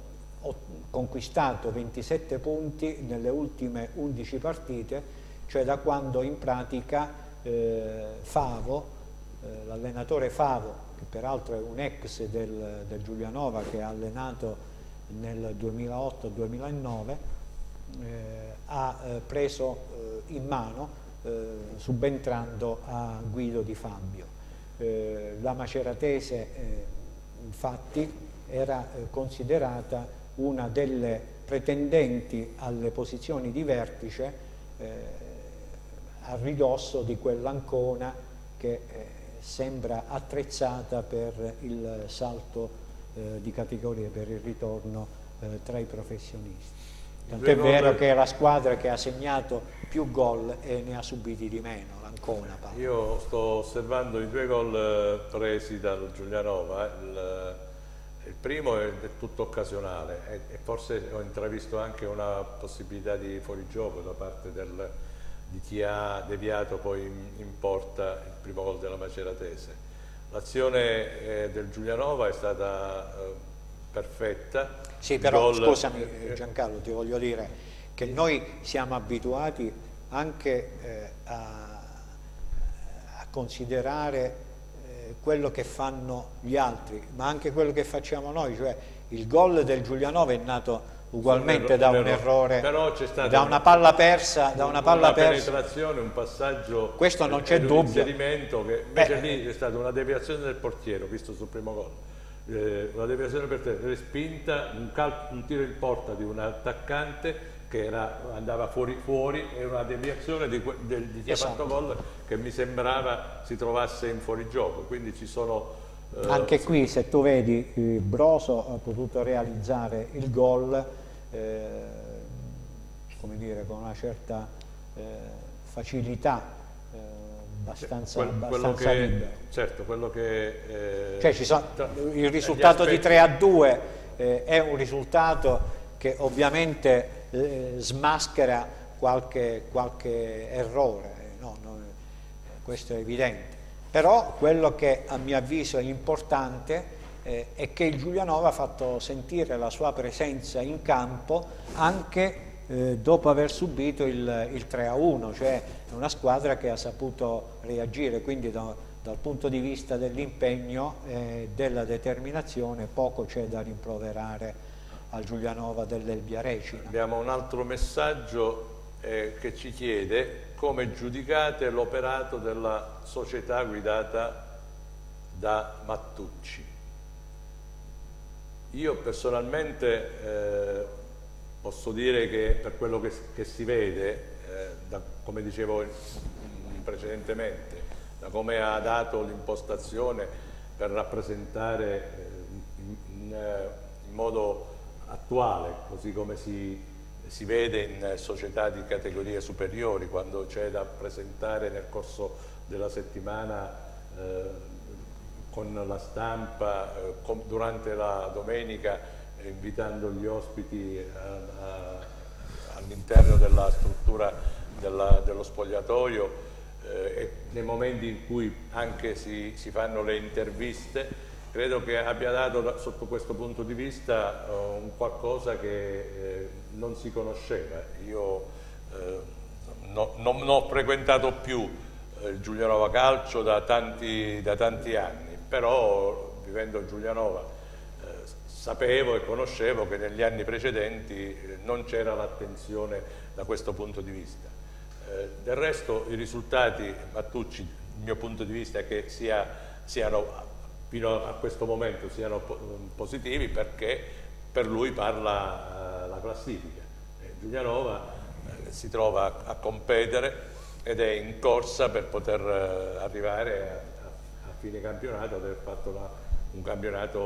conquistato ventisette punti nelle ultime undici partite, cioè da quando in pratica eh, Favo, eh, l'allenatore Favo, che peraltro è un ex del, del Giulianova, che ha allenato nel duemilaotto duemilanove, eh, ha eh, preso eh, in mano Eh, subentrando a Guido Di Fabio. Eh, la Maceratese eh, infatti era eh, considerata una delle pretendenti alle posizioni di vertice eh, a ridosso di quell'Ancona che eh, sembra attrezzata per il salto eh, di categoria, per il ritorno eh, tra i professionisti. Tant'è vero che è la squadra che ha segnato più gol e ne ha subiti di meno, l'Ancona. Paolo. Io sto osservando i due gol presi dal Giulianova. Il, il primo è del tutto occasionale e, e forse ho intravisto anche una possibilità di fuorigioco da parte del, di chi ha deviato poi in, in porta il primo gol della Maceratese. L'azione eh, del Giulianova è stata eh, perfetta. Sì, però gol... scusami Giancarlo, ti voglio dire che noi siamo abituati anche eh, a, a considerare eh, quello che fanno gli altri, ma anche quello che facciamo noi, cioè il gol del Giulianova è nato ugualmente da un errore, però c'è stata da una palla persa, da una palla una persa. penetrazione, un passaggio, questo non c'è dubbio, un inserimento che invece Beh, lì è stata una deviazione del portiere, visto sul primo gol. Eh, una deviazione per te, respinta, un, un tiro in porta di un attaccante che era, andava fuori fuori e una deviazione di, di, di chi ha fatto gol che mi sembrava si trovasse in fuorigioco, quindi ci sono eh, anche qui se tu vedi eh, Broso ha potuto realizzare il gol eh, come dire, con una certa eh, facilità, abbastanza, quello, abbastanza quello che, libero. Certo, quello che... Eh, cioè ci sono, il risultato aspetti... di tre a due eh, è un risultato che ovviamente eh, smaschera qualche, qualche errore, no, no, questo è evidente. Però quello che a mio avviso è importante eh, è che il Giulianova ha fatto sentire la sua presenza in campo anche Eh, dopo aver subito il, il tre a uno, cioè è una squadra che ha saputo reagire, quindi da, dal punto di vista dell'impegno e eh, della determinazione poco c'è da rimproverare al Giulianova dell'Elvia Recina. Abbiamo un altro messaggio eh, che ci chiede come giudicate l'operato della società guidata da Mattucci. Io personalmente eh, posso dire che per quello che, che si vede, eh, da, come dicevo precedentemente, da come ha dato l'impostazione per rappresentare eh, in, in, in modo attuale, così come si, si vede in società di categorie superiori, quando c'è da presentare nel corso della settimana eh, con la stampa, eh, con, durante la domenica, invitando gli ospiti a, a, all'interno della struttura della, dello spogliatoio eh, e nei momenti in cui anche si, si fanno le interviste, credo che abbia dato da, sotto questo punto di vista uh, un qualcosa che eh, non si conosceva. Io eh, no, non, non ho frequentato più eh, il Giulianova Calcio da tanti, da tanti anni, però vivendo a Giulianova eh, sapevo e conoscevo che negli anni precedenti eh, non c'era l'attenzione da questo punto di vista. Eh, del resto i risultati, Mattucci, il mio punto di vista è che sia, siano fino a questo momento siano positivi, perché per lui parla uh, la classifica. Eh, Giulianova eh, si trova a, a competere ed è in corsa per poter uh, arrivare a, a, a fine campionato ad aver fatto la, un campionato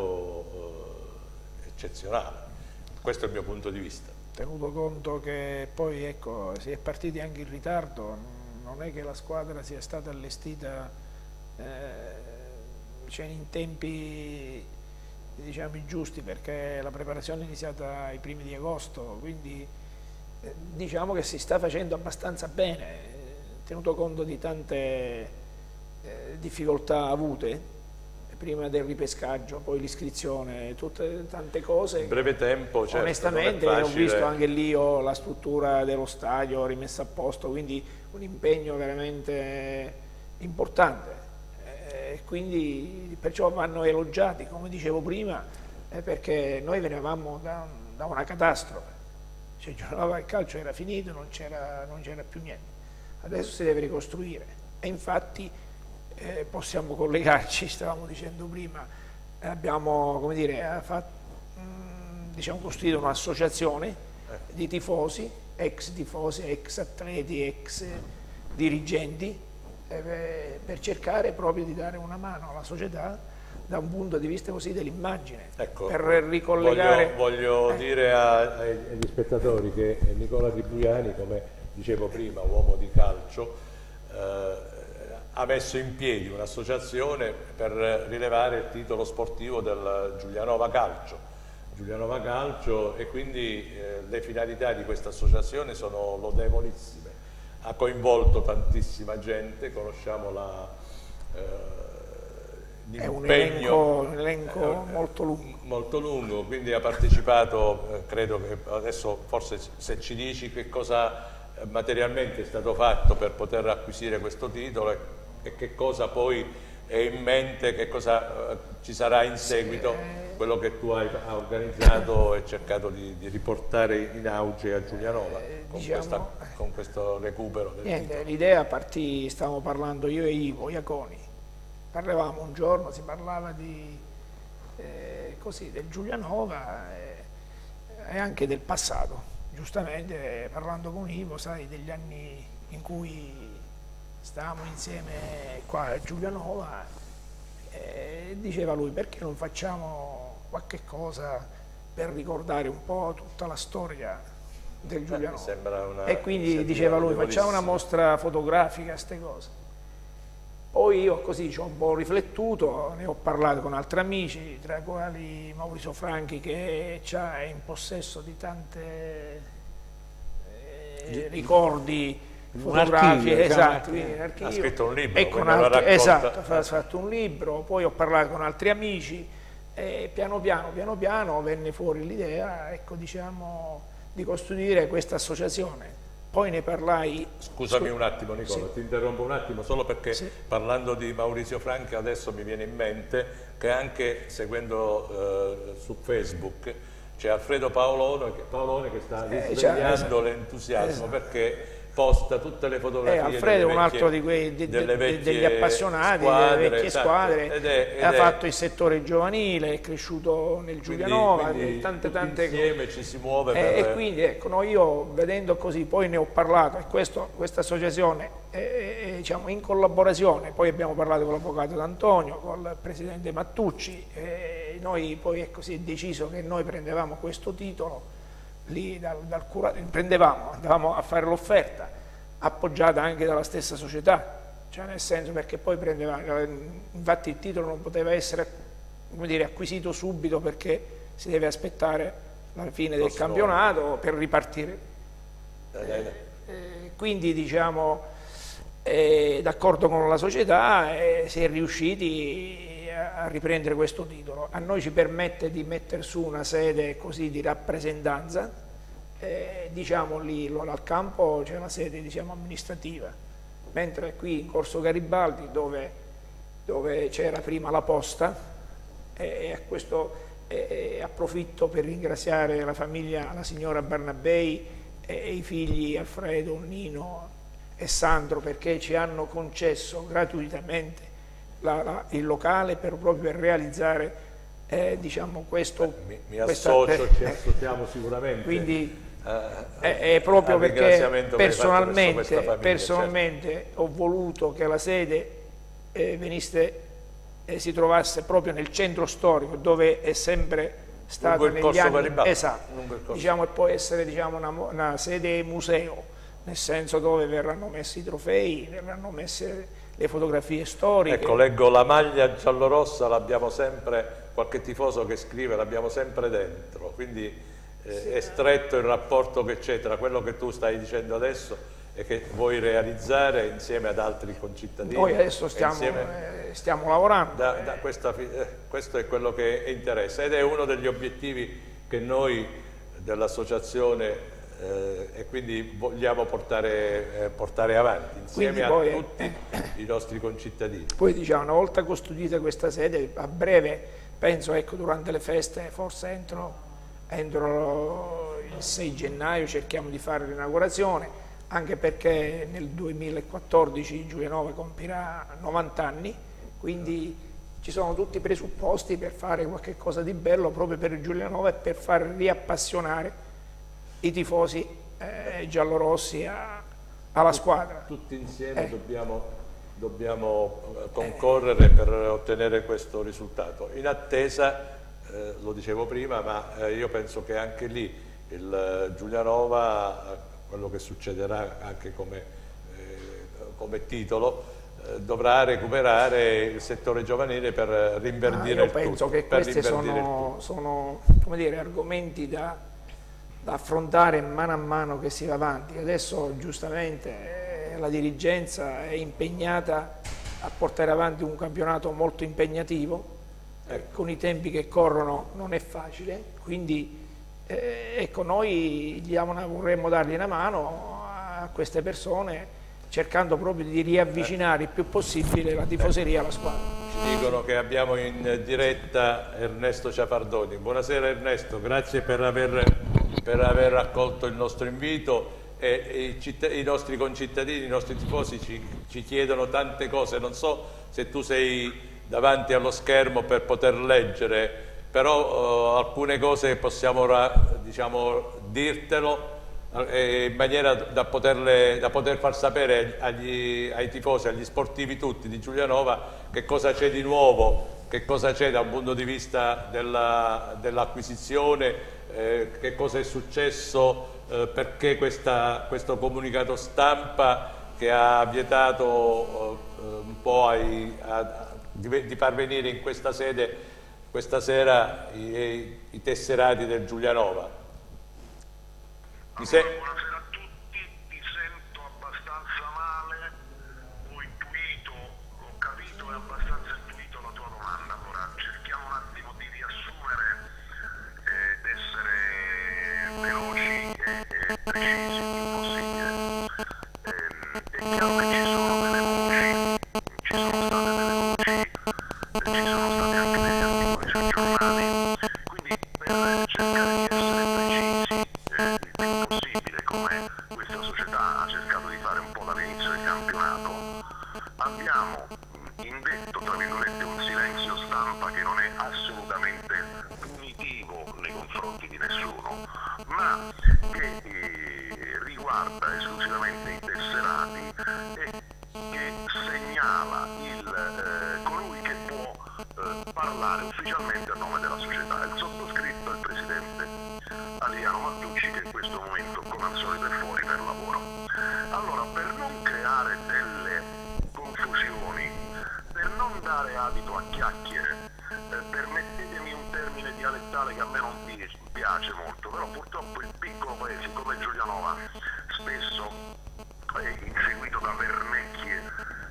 uh, eccezionale. Questo è il mio punto di vista. Tenuto conto che poi ecco, si è partiti anche in ritardo, non è che la squadra sia stata allestita eh, cioè in tempi diciamo giusti, perché la preparazione è iniziata ai primi di agosto, quindi eh, diciamo che si sta facendo abbastanza bene, tenuto conto di tante eh, difficoltà avute prima del ripescaggio, poi l'iscrizione, tutte tante cose. In breve tempo, certo, onestamente ho visto anche lì io la struttura dello stadio rimessa a posto, quindi un impegno veramente importante. E quindi perciò vanno elogiati, come dicevo prima, eh, perché noi venivamo da, da una catastrofe, cioè giocava il calcio, era finito, non c'era più niente, adesso si deve ricostruire e infatti eh, possiamo collegarci, stavamo dicendo prima, abbiamo come dire, fatto, mh, diciamo, costruito un'associazione di tifosi, ex tifosi, ex atleti, ex dirigenti, per cercare proprio di dare una mano alla società da un punto di vista così dell'immagine, ecco, per ricollegare. Voglio, voglio eh. dire a, agli spettatori che Nicola Tribuiani, come dicevo prima, uomo di calcio, eh, ha messo in piedi un'associazione per rilevare il titolo sportivo del Giulianova Calcio. Giulianova Calcio e quindi eh, le finalità di questa associazione sono lodevolissime. Ha coinvolto tantissima gente, conosciamo la, eh, è un elenco, un elenco eh, molto lungo. molto lungo, quindi ha partecipato, eh, credo che adesso forse se ci dici che cosa materialmente è stato fatto per poter acquisire questo titolo e, e che cosa poi è in mente, che cosa eh, ci sarà in seguito, quello che tu hai organizzato e cercato di, di riportare in auge a Giulianova eh, con, diciamo, questa, con questo recupero del niente, l'idea partì, stavamo parlando io e Ivo Iaconi, parlavamo un giorno, si parlava di, eh, così, del Giulianova eh, e anche del passato, giustamente parlando con Ivo, sai, degli anni in cui stavamo insieme qua a Giulianova, e diceva lui: perché non facciamo qualche cosa per ricordare un po' tutta la storia del Giulianova? Eh, e quindi diceva lui: facciamo una mostra fotografica, queste cose. Poi io così ci ho un po' riflettuto, ne ho parlato con altri amici, tra i quali Maurizio Franchi, che è in possesso di tante eh, ricordi fotografie, esatto, ha scritto un libro, e con altri, esatto, ha fatto un libro, poi ho parlato con altri amici e piano piano, piano piano venne fuori l'idea, ecco, diciamo, di costruire questa associazione. Poi ne parlai... Scusami un attimo Nicola, sì. Ti interrompo un attimo solo perché sì. Parlando di Maurizio Franchi adesso mi viene in mente che anche seguendo eh, su Facebook c'è Alfredo Paolone, Paolone che sta risvegliando eh, l'entusiasmo esatto. Perché posta tutte le fotografie. Eh, Alfredo è un altro di quei, di, de, degli appassionati, squadre, delle vecchie esatto. squadre, ed è, ed ha è, fatto il settore giovanile, è cresciuto nel Giulianova, quindi, quindi tante tante insieme cose. Ci si muove eh, per... E quindi ecco, no, io vedendo così, poi ne ho parlato, e questo, questa associazione è, è, diciamo, in collaborazione, poi abbiamo parlato con l'avvocato D'Antonio, con il presidente Mattucci, e noi poi è così deciso che noi prendevamo questo titolo, lì dal, dal curato, prendevamo, andavamo a fare l'offerta, appoggiata anche dalla stessa società, cioè nel senso, perché poi prendeva, infatti il titolo non poteva essere, come dire, acquisito subito, perché si deve aspettare la fine del campionato per ripartire Eh, eh, quindi diciamo, eh, d'accordo con la società, eh, si è riusciti a, a riprendere questo titolo. A noi ci permette di mettere su una sede così di rappresentanza, eh, diciamo lì al campo c'è la sede, diciamo, amministrativa, mentre qui in Corso Garibaldi, dove, dove c'era prima la posta, e a questo eh, approfitto per ringraziare la famiglia, la signora Barnabei e i figli Alfredo, Nino e Sandro, perché ci hanno concesso gratuitamente la, la, il locale per proprio per realizzare eh, diciamo questo. Beh, mi, mi questa, associo, eh, ci associamo sicuramente. Quindi Uh, è, è proprio perché personalmente, famiglia, personalmente certo. ho voluto che la sede eh, venisse, eh, si trovasse proprio nel centro storico, dove è sempre stato negli anni, esatto, diciamo, e può essere, diciamo, una, una sede museo, nel senso dove verranno messi i trofei, verranno messe le fotografie storiche. Ecco, leggo la maglia giallorossa, l'abbiamo sempre, qualche tifoso che scrive, l'abbiamo sempre dentro, quindi Eh, è stretto il rapporto che c'è tra quello che tu stai dicendo adesso e che vuoi realizzare insieme ad altri concittadini. Noi adesso stiamo, insieme, eh, stiamo lavorando. Da, da questa, eh, questo è quello che interessa ed è uno degli obiettivi che noi dell'associazione eh, e quindi vogliamo portare, eh, portare avanti insieme a poi, tutti eh, i nostri concittadini. Poi diciamo, una volta costituita questa sede, a breve, penso, ecco, durante le feste, forse entro entro il sei gennaio cerchiamo di fare l'inaugurazione, anche perché nel duemilaquattordici Giulianova compirà novanta anni, quindi ci sono tutti i presupposti per fare qualche cosa di bello proprio per Giulianova e per far riappassionare i tifosi eh, giallorossi a, alla squadra. Tutti insieme eh. dobbiamo, dobbiamo concorrere per ottenere questo risultato, in attesa. Eh, lo dicevo prima, ma eh, io penso che anche lì il eh, Giulianova, eh, quello che succederà anche come, eh, come titolo, eh, dovrà recuperare il settore giovanile per rinverdire ah, il tutto. Io penso che questi sono, sono come dire, argomenti da, da affrontare man mano che si va avanti. Adesso giustamente eh, la dirigenza è impegnata a portare avanti un campionato molto impegnativo. Eh, con i tempi che corrono non è facile, quindi eh, ecco, noi diamo una, vorremmo dargli una mano a queste persone, cercando proprio di riavvicinare il più possibile la tifoseria alla squadra. Ci dicono che abbiamo in diretta Ernesto Ciafardoni. Buonasera Ernesto, grazie per aver, per aver accolto il nostro invito. E i, i nostri concittadini, i nostri tifosi ci, ci chiedono tante cose, non so se tu sei davanti allo schermo per poter leggere, però uh, alcune cose possiamo diciamo, dirtelo eh, in maniera da, poterle, da poter far sapere agli, ai tifosi, agli sportivi tutti di Giulianova che cosa c'è di nuovo, che cosa c'è da un punto di vista dell'acquisizione, eh, che cosa è successo, eh, perché questa, questo comunicato stampa che ha vietato eh, un po' ai, a, Di, di far venire in questa sede questa sera i, i tesserati del Giulianova. Allora, buonasera a tutti, mi sento abbastanza male, ho intuito, ho capito e abbastanza intuito la tua domanda. Allora cerchiamo un attimo di riassumere ed eh, essere veloci e, e precisi il più possibile. Eh, è chiaro che ci sono delle voci, ci sono state delle voci, ci sono stati anche degli articoli sui giornali, quindi per cercare di essere precisi eh, il più possibile, come questa società ha cercato di fare un po' dall'inizio del campionato, abbiamo indetto, tra virgolette, un silenzio stampa che non è assolutamente punitivo nei confronti di nessuno, ma che eh, riguarda esclusivamente i tesserati e che segnala il, eh, colui che può eh, parlare ufficialmente a nome della società, il sottoscritto, il presidente Adriano Mattucci, che in questo momento come al solito è fuori per lavoro. Allora, per non creare delle confusioni, per non dare adito a chiacchiere, eh, permettetemi un termine dialettale che a me non piace molto, però purtroppo il piccolo paese come Giulianova spesso eh, inseguito da vernecchie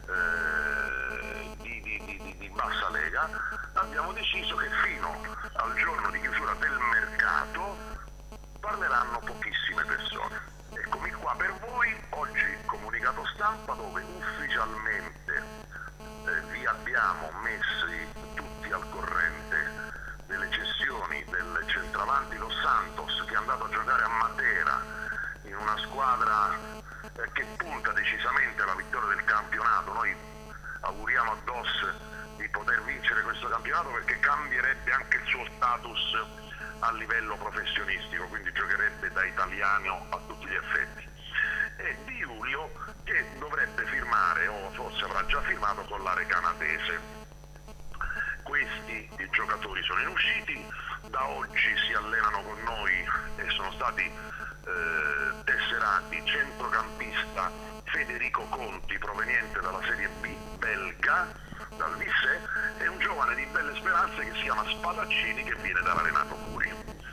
eh, di, di, di, di bassa lega, abbiamo deciso che fino al giorno di chiusura del mercato parleranno pochissime persone. Eccomi qua per voi oggi il comunicato stampa dove ufficialmente eh, vi abbiamo messi tutti al corrente delle cessioni del centravanti Dos Santos, che è andato a giocare a Matera in una squadra eh, che punta decisamente alla vittoria del campionato. Noi auguriamo a Dos di poter vincere questo campionato perché cambierebbe anche il suo status a livello professionistico, quindi giocherebbe da italiano a tutti gli effetti. E Di Giulio che dovrebbe firmare, o forse avrà già firmato, con l'area canadese. Questi i giocatori sono in usciti, da oggi si allenano con noi e sono stati eh, tesserati centrocampista Federico Conti, proveniente dalla Serie B belga, dal Vissé, e un giovane di belle speranze che si chiama Spadaccini, che viene dalla Renato Curi.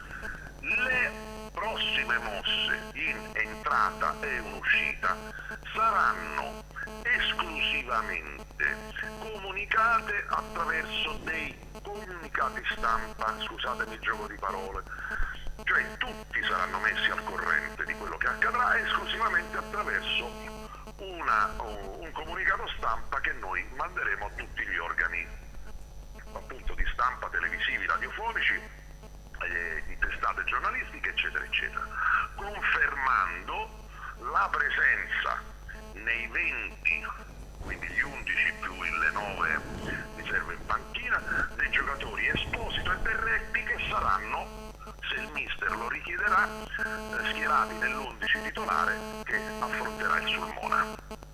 Le prossime mosse in entrata e in uscita saranno esclusivamente comunicate attraverso dei comunicati stampa, scusatemi il gioco di parole, cioè tutti saranno messi al corrente di quello che accadrà esclusivamente attraverso una, un comunicato stampa che noi manderemo a tutti gli organi appunto di stampa, televisivi, radiofonici, eh, di testate giornalistiche, eccetera eccetera, confermando la presenza nei venti, quindi gli undici più le nove riserve in panchina, dei giocatori Esposito e Berretti, che saranno, se il mister lo richiederà, eh, schierati nell'undici titolare che affronterà il Sulmona.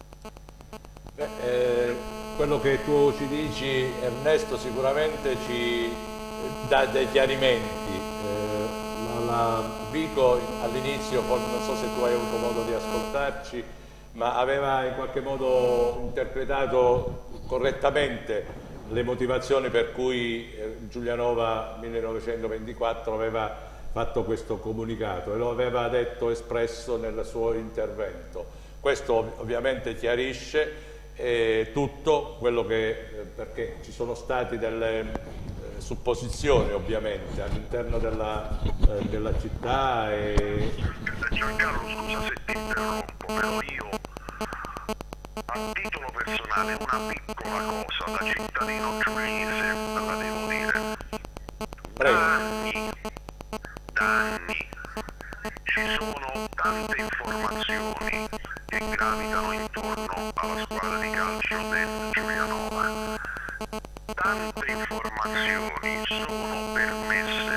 Beh, eh, quello che tu ci dici, Ernesto, sicuramente ci dà dei chiarimenti. Eh, la, la Vico all'inizio, non so se tu hai avuto modo di ascoltarci, ma aveva in qualche modo interpretato correttamente le motivazioni per cui eh, Giulianova millenovecentoventiquattro aveva fatto questo comunicato e lo aveva detto, espresso nel suo intervento. Questo ovviamente chiarisce eh, tutto quello che, eh, perché ci sono state delle eh, supposizioni ovviamente all'interno della, eh, della città. E... Giancarlo, scusa se ti interrompo, però io a titolo personale una piccola cosa da cittadino giuliese la devo dire. Prego. Da anni, da anni ci sono tante informazioni che gravitano intorno alla squadra di calcio del Giulianova. Tante informazioni sono permesse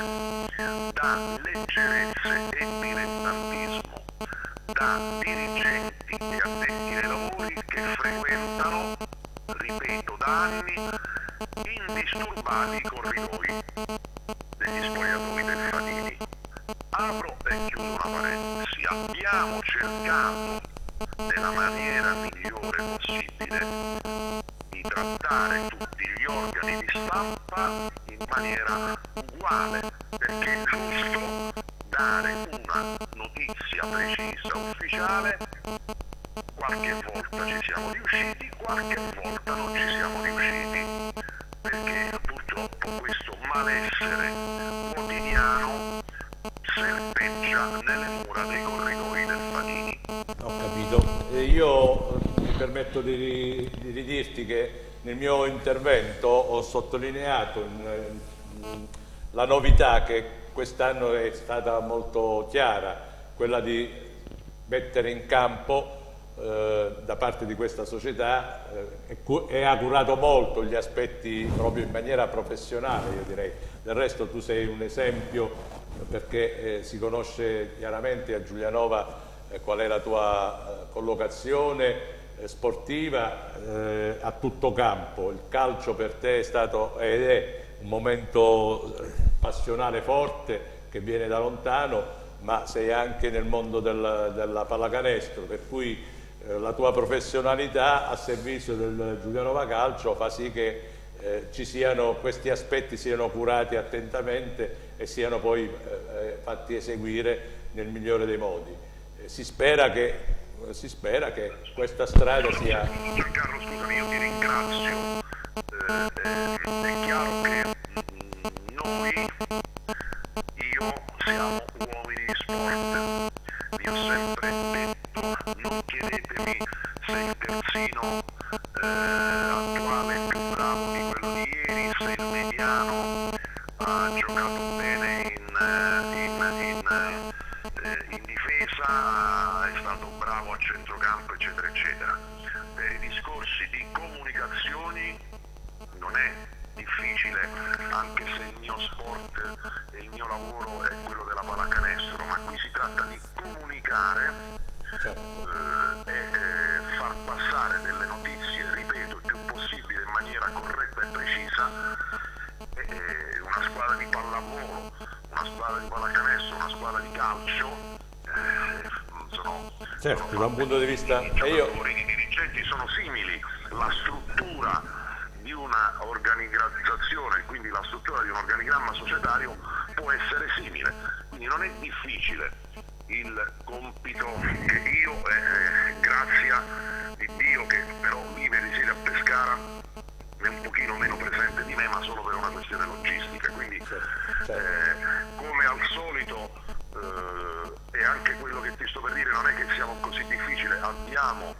da leggerezze e dilettantismo, da dirigenti e addetti ai lavori che frequentano, ripeto, da anni, indisturbati i corridoi degli spogliatoi del Fanini. Apro e chiudo una parentesi. Abbiamo cercato nella maniera migliore possibile di trattare tutti gli organi di stampa in maniera uguale, perché è giusto dare una notizia precisa, ufficiale. Qualche volta ci siamo riusciti, qualche volta non ci siamo riusciti, perché purtroppo questo malessere quotidiano serpeggia nelle mura dei corridoi del Fanini. Ho capito. E io mi permetto di, di ridirti che nel mio intervento ho sottolineato in, in, la novità che quest'anno è stata molto chiara, quella di mettere in campo eh, da parte di questa società eh, e ha curato molto gli aspetti proprio in maniera professionale, io direi. Del resto tu sei un esempio, perché eh, si conosce chiaramente a Giulianova eh, qual è la tua eh, collocazione eh, sportiva eh, a tutto campo. Il calcio per te è stato ed è un momento passionale forte che viene da lontano, ma sei anche nel mondo del, della pallacanestro, per cui eh, la tua professionalità a servizio del Giulianova Calcio fa sì che eh, ci siano, questi aspetti siano curati attentamente e siano poi eh, fatti eseguire nel migliore dei modi. si spera che, si spera che questa strada sia... Giancarlo, scusami, io ti ringrazio. Eh, eh, è chiaro che mh, noi, io, siamo uomini di sport. Vi ho sempre detto, non chiedetemi se il terzino eh, attuale è più bravo di quello di ieri, se il mediano ha giocato bene in, in, in, in difesa, è stato bravo a centrocampo, eccetera, eccetera. Per i discorsi di comunicazioni non è difficile, anche se il mio sport e il mio lavoro è quello della pallacanestro, ma qui si tratta di comunicare eh, e eh, far passare delle notizie, ripeto, il più possibile in maniera corretta e precisa. E, eh, una squadra di pallavolo, una squadra di pallacanestro, una squadra di calcio eh, sono, certo, sono da un punto di vista... i E io... giocatori, i dirigenti sono simili, la struttura di una organizzazione, quindi la struttura di un organigramma societario può essere simile, quindi non è difficile. Il compito che io, eh, grazia di Dio che però vive e risiede a Pescara, è un pochino meno presente di me, ma solo per una questione logistica, quindi eh, come al solito, eh, e anche quello che ti sto per dire non è che siamo così difficile, abbiamo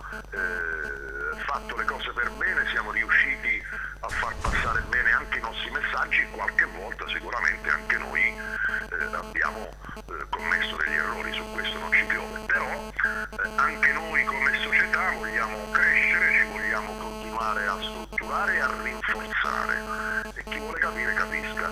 eh, fatto le cose per bene, siamo riusciti a far passare bene anche i nostri messaggi e qualche volta sicuramente anche noi eh, abbiamo eh, commesso degli errori, su questo non ci piove, però eh, anche noi come società vogliamo crescere, ci vogliamo continuare a strutturare e a rinforzare, e chi vuole capire capisca.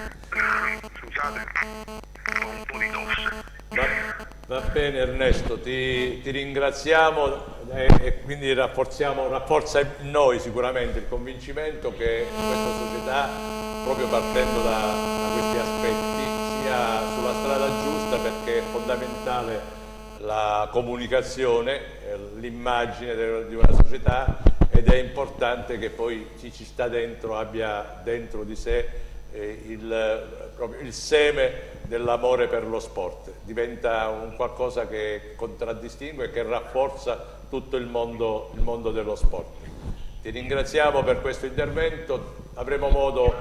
Scusate, ho un po' di tosse. Va, va bene Ernesto, ti, ti ringraziamo e, e quindi rafforziamo, rafforza in noi sicuramente il convincimento che questa società, proprio partendo da, da questi aspetti, sia sulla strada giusta, perché è fondamentale la comunicazione, l'immagine di una società, ed è importante che poi chi ci sta dentro abbia dentro di sé eh, il, proprio il seme dell'amore per lo sport, diventa un qualcosa che contraddistingue e che rafforza tutto il mondo, il mondo dello sport. Ti ringraziamo per questo intervento, avremo modo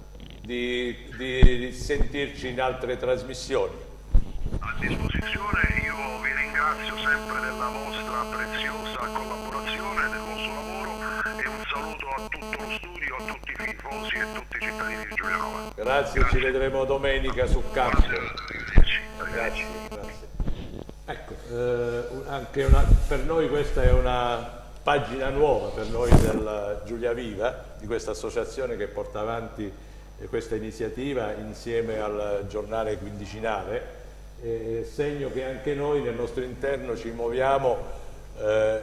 di, di, di sentirci in altre trasmissioni. A disposizione, io vi ringrazio sempre della vostra preziosa collaborazione, del vostro lavoro, e un saluto a tutto lo studio, a tutti i tifosi e a tutti i cittadini di Giulianova. Grazie, grazie, ci vedremo domenica sul campo. Grazie, grazie. Ecco, eh, anche una, per noi questa è una pagina nuova, per noi del Giulia Viva, di questa associazione che porta avanti questa iniziativa insieme al giornale quindicinale. Eh, segno che anche noi nel nostro interno ci muoviamo eh,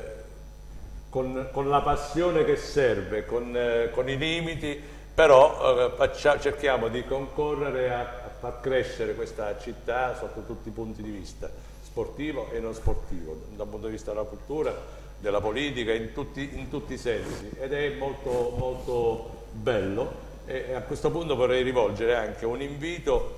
con, con la passione che serve, con, eh, con i limiti, però eh, faccia, cerchiamo di concorrere a, a far crescere questa città sotto tutti i punti di vista, sportivo e non sportivo, dal punto di vista della cultura, della politica, in tutti, in tutti i sensi, ed è molto, molto bello. E a questo punto vorrei rivolgere anche un invito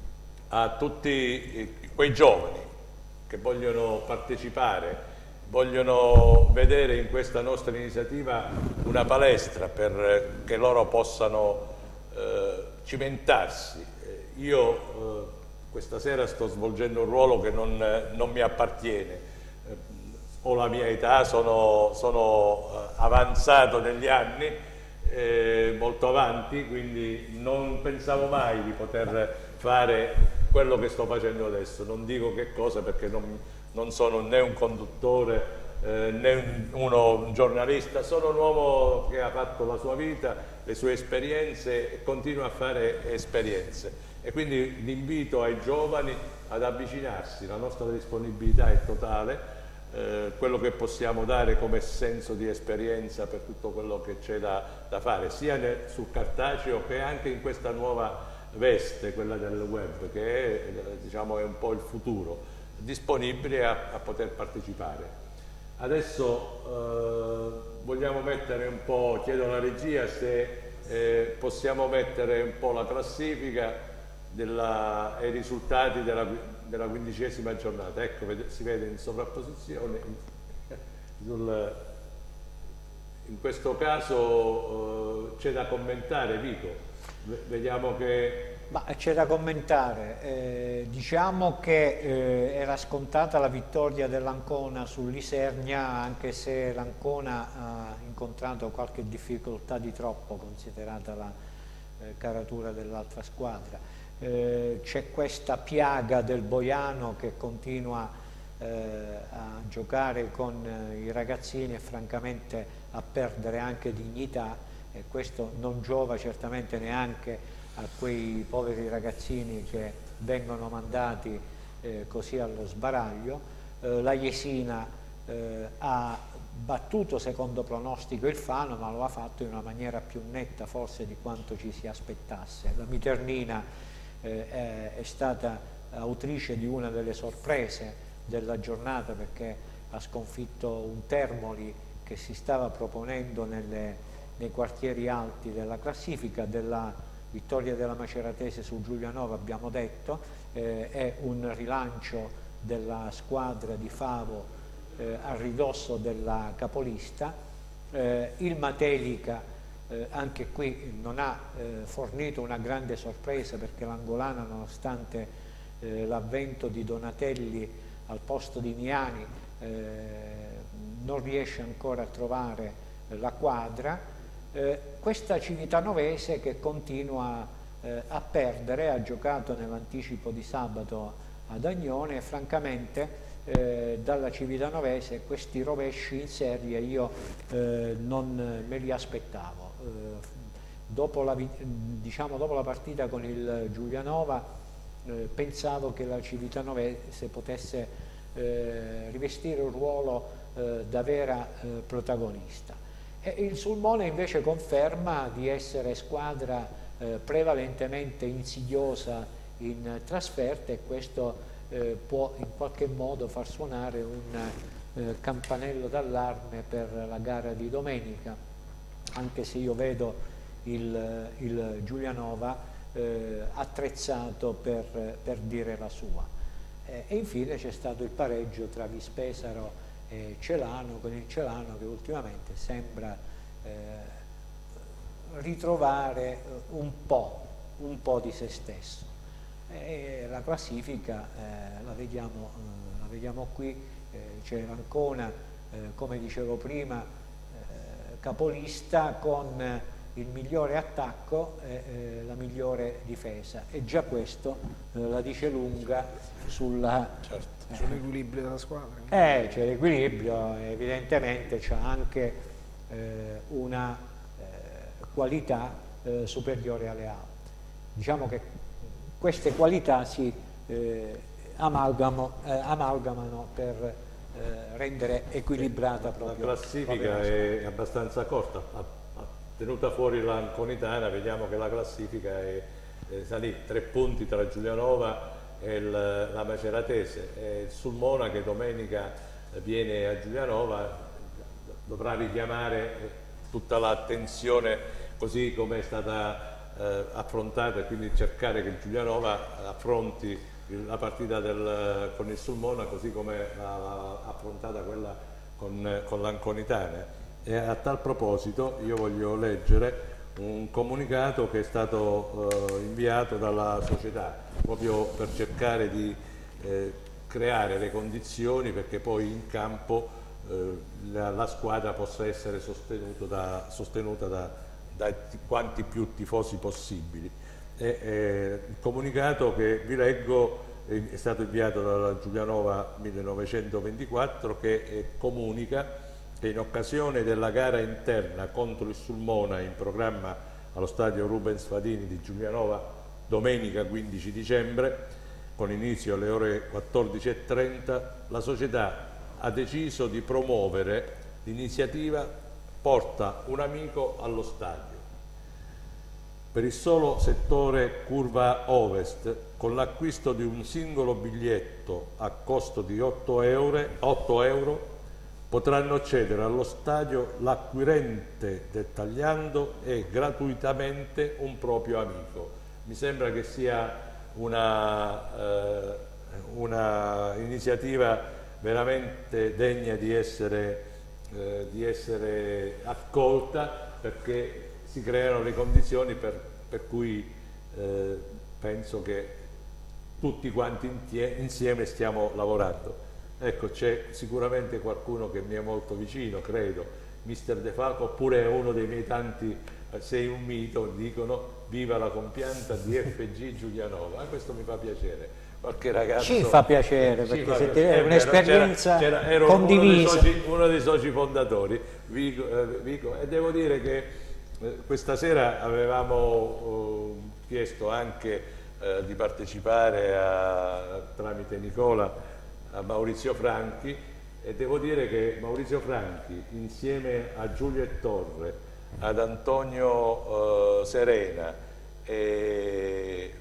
a tutti quei giovani che vogliono partecipare, vogliono vedere in questa nostra iniziativa una palestra per che loro possano eh, cimentarsi. Io eh, questa sera sto svolgendo un ruolo che non, non mi appartiene, eh, ho la mia età, sono, sono eh, avanzato negli anni, eh, molto avanti, quindi non pensavo mai di poter fare quello che sto facendo adesso. Non dico che cosa, perché non, non sono né un conduttore eh, né un, uno, un giornalista, sono un uomo che ha fatto la sua vita, le sue esperienze e continua a fare esperienze, e quindi l'invito ai giovani ad avvicinarsi, la nostra disponibilità è totale. Eh, quello che possiamo dare come senso di esperienza per tutto quello che c'è da, da fare, sia nel, sul cartaceo che anche in questa nuova veste, quella del web, che è, diciamo, è un po' il futuro, disponibile a, a poter partecipare. Adesso eh, vogliamo mettere un po', chiedo alla regia se eh, possiamo mettere un po' la classifica della, e i risultati della della quindicesima giornata. Ecco, si vede in sovrapposizione in, sul, in questo caso eh, c'è da commentare, Vito. Vediamo che c'è da commentare, eh, diciamo che eh, era scontata la vittoria dell'Ancona sull'Isernia, anche se l'Ancona ha incontrato qualche difficoltà di troppo considerata la eh, caratura dell'altra squadra. Eh, c'è questa piaga del Boiano che continua eh, a giocare con eh, i ragazzini e francamente a perdere anche dignità, e questo non giova certamente neanche a quei poveri ragazzini che vengono mandati eh, così allo sbaraglio. Eh, la Jesina eh, ha battuto secondo pronostico il Fano, ma lo ha fatto in una maniera più netta forse di quanto ci si aspettasse. La Miternina eh, è, è stata autrice di una delle sorprese della giornata, perché ha sconfitto un Termoli che si stava proponendo nelle, nei quartieri alti della classifica. Della vittoria della Maceratese su Giulianova abbiamo detto, eh, è un rilancio della squadra di Favo eh, a ridosso della capolista. Eh, il Matelica eh, anche qui non ha eh, fornito una grande sorpresa, perché l'Angolana, nonostante eh, l'avvento di Donatelli al posto di Miani, eh, non riesce ancora a trovare eh, la quadra. Eh, questa Civitanovese che continua eh, a perdere, ha giocato nell'anticipo di sabato ad Agnone e francamente eh, dalla Civitanovese questi rovesci in serie io eh, non me li aspettavo. Eh, dopo, la, diciamo, dopo la partita con il Giulianova eh, pensavo che la Civitanovese potesse eh, rivestire un ruolo eh, da vera eh, protagonista. E il Sulmona invece conferma di essere squadra eh, prevalentemente insidiosa in trasferta, e questo eh, può in qualche modo far suonare un eh, campanello d'allarme per la gara di domenica, anche se io vedo il, il Giulianova eh, attrezzato per, per dire la sua. Eh, e infine c'è stato il pareggio tra Vispesaro e Celano, con il Celano che ultimamente sembra eh, ritrovare un po', un po' di se stesso. E la classifica eh, la, vediamo, eh, la vediamo qui, eh, c'è l'Ancona, eh, come dicevo prima, eh, capolista con il migliore attacco e eh, la migliore difesa, e già questo eh, la dice lunga sulla... Certo. C'è l'equilibrio della squadra. Eh, c'è l'equilibrio, evidentemente c'è anche eh, una eh, qualità eh, superiore alle altre. Diciamo che queste qualità si eh, amalgamo, eh, amalgamano per eh, rendere equilibrata proprio la classifica. Proprio è abbastanza corta, tenuta fuori l'Anconitana, vediamo che la classifica è, è salita tre punti tra Giulianova e il, la Maceratese, e il Sulmona che domenica viene a Giulianova dovrà richiamare tutta l'attenzione così come è stata eh, affrontata, e quindi cercare che il Giulianova affronti la partita del, con il Sulmona così come ha affrontata quella con, con l'Anconitana. E a tal proposito io voglio leggere un comunicato che è stato eh, inviato dalla società proprio per cercare di eh, creare le condizioni perché poi in campo eh, la, la squadra possa essere sostenuta da, sostenuta da, da quanti più tifosi possibili. E, eh, il comunicato che vi leggo è, è stato inviato dalla Giulianova millenovecentoventiquattro, che eh, comunica che in occasione della gara interna contro il Sulmona in programma allo stadio Rubens Fadini di Giulianova domenica quindici dicembre con inizio alle ore quattordici e trenta, la società ha deciso di promuovere l'iniziativa Porta un amico allo stadio per il solo settore curva ovest, con l'acquisto di un singolo biglietto a costo di otto euro potranno accedere allo stadio l'acquirente del tagliando e gratuitamente un proprio amico. Mi sembra che sia una, eh, una iniziativa veramente degna di essere, eh, di essere accolta, perché si creano le condizioni per, per cui eh, penso che tutti quanti insieme stiamo lavorando. Ecco, c'è sicuramente qualcuno che mi è molto vicino, credo, mister De Falco, oppure è uno dei miei tanti, sei un mito, dicono viva la compianta D F G Giulianova. Questo mi fa piacere. Qualche ragazzo, ci fa piacere, ci perché fa se piacere. è un'esperienza ero condivisa. Uno dei, soci, uno dei soci fondatori, Vico, eh, Vico, e devo dire che eh, questa sera avevamo eh, chiesto anche eh, di partecipare a, tramite Nicola a Maurizio Franchi, e devo dire che Maurizio Franchi insieme a Giulio Torre, ad Antonio eh, Serena e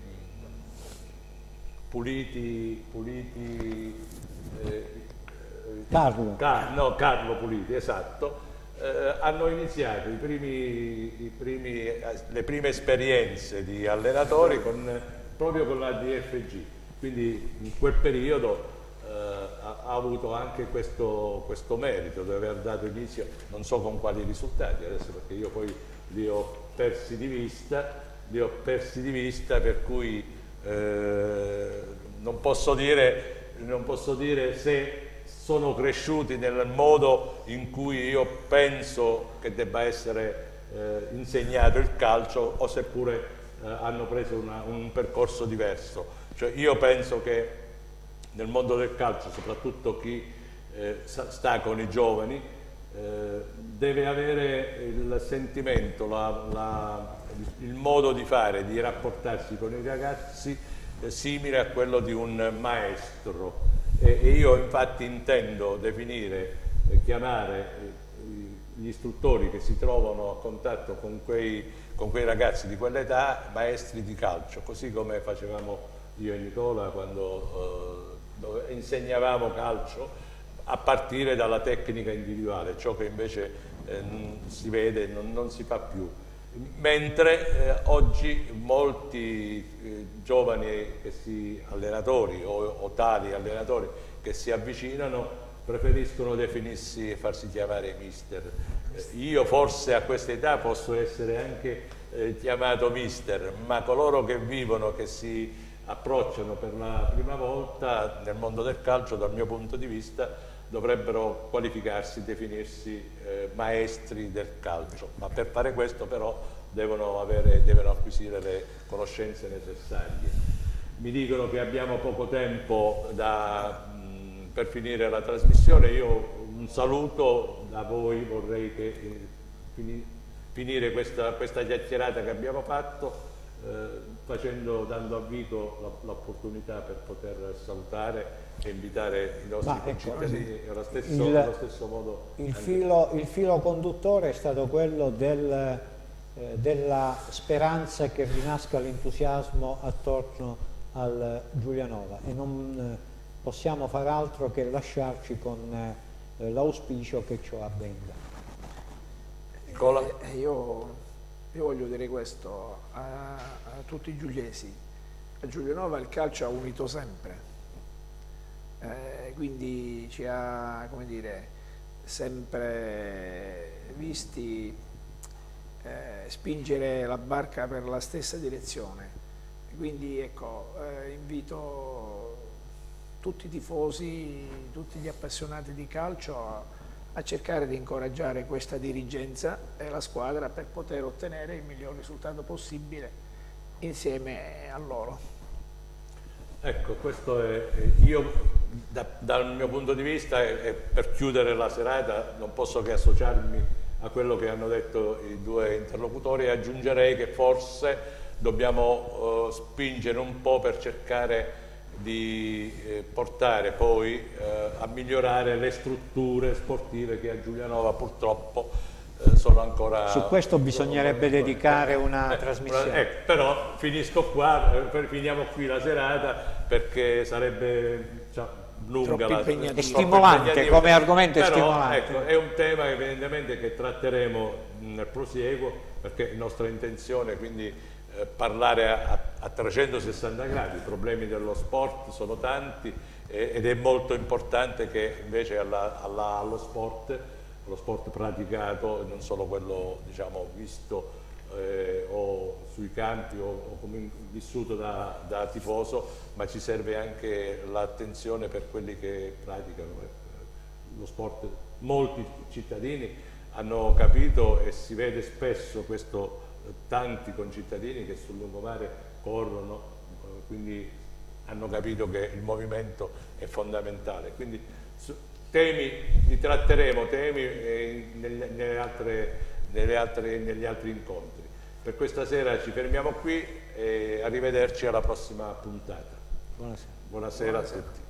Puliti, Puliti eh, Carlo. Car no, Carlo Puliti, esatto, eh, hanno iniziato i primi, i primi, le prime esperienze di allenatori con, proprio con la D F G, quindi in quel periodo Uh, ha, ha avuto anche questo, questo merito di aver dato inizio, non so con quali risultati adesso, perché io poi li ho persi di vista, li ho persi di vista, per cui eh, non posso dire, non posso dire se sono cresciuti nel modo in cui io penso che debba essere eh, insegnato il calcio, o seppure eh, hanno preso una, un percorso diverso. Cioè, io penso che nel mondo del calcio, soprattutto chi eh, sta con i giovani, eh, deve avere il sentimento, la, la, il modo di fare, di rapportarsi con i ragazzi eh, simile a quello di un maestro, e, e io infatti intendo definire e eh, chiamare eh, gli istruttori che si trovano a contatto con quei, con quei ragazzi di quell'età maestri di calcio, così come facevamo io e Nicola quando eh, dove insegnavamo calcio a partire dalla tecnica individuale, ciò che invece eh, non si vede, non, non si fa più. Mentre eh, oggi molti eh, giovani che si, allenatori o, o tali allenatori che si avvicinano preferiscono definirsi e farsi chiamare mister. Eh, io forse a questa età posso essere anche eh, chiamato mister, ma coloro che vivono, che si approcciano per la prima volta nel mondo del calcio, dal mio punto di vista, dovrebbero qualificarsi, definirsi eh, maestri del calcio, ma per fare questo però devono, avere, devono acquisire le conoscenze necessarie. Mi dicono che abbiamo poco tempo da, mh, per finire la trasmissione. Io un saluto da voi, vorrei che, eh, fini, finire questa, questa chiacchierata che abbiamo fatto, Eh, facendo, dando a Vico l'opportunità per poter salutare e invitare i nostri concittadini allo stesso, il, allo stesso modo. Il filo, il filo conduttore è stato quello del, eh, della speranza che rinasca l'entusiasmo attorno al Giulianova, e non eh, possiamo far altro che lasciarci con eh, l'auspicio che ciò avvenga. Nicola? Eh, io... Io voglio dire questo a, a tutti i giuliesi: a Giulianova il calcio ha unito sempre, eh, quindi ci ha, come dire, sempre visti eh, spingere la barca per la stessa direzione. Quindi ecco, eh, invito tutti i tifosi, tutti gli appassionati di calcio a a cercare di incoraggiare questa dirigenza e la squadra per poter ottenere il miglior risultato possibile insieme a loro. Ecco, questo è, io da, dal mio punto di vista, e, e per chiudere la serata non posso che associarmi a quello che hanno detto i due interlocutori, e aggiungerei che forse dobbiamo uh, spingere un po' per cercare di eh, portare poi eh, a migliorare le strutture sportive che a Giulianova purtroppo eh, sono ancora... Su questo bisognerebbe ancora, dedicare una eh, trasmissione. Eh, però finisco qua, eh, finiamo qui la serata, perché sarebbe cioè, lunga, la, è stimolante, come argomento è però, stimolante. Ecco, è un tema evidentemente che tratteremo nel prosieguo, perché è nostra intenzione, quindi eh, parlare a, a trecentosessanta gradi. I problemi dello sport sono tanti eh, ed è molto importante che invece alla, alla, allo sport, allo sport praticato, non solo quello diciamo visto eh, o sui campi o, o come vissuto da, da tifoso, ma ci serve anche l'attenzione per quelli che praticano lo sport. Molti cittadini hanno capito e si vede spesso questo, tanti concittadini che sul lungomare corrono, quindi hanno capito che il movimento è fondamentale. Quindi su, temi, li tratteremo temi eh, nelle, nelle altre, nelle altre, negli altri incontri. Per questa sera ci fermiamo qui e arrivederci alla prossima puntata. Buonasera. Buonasera, Buonasera. a tutti.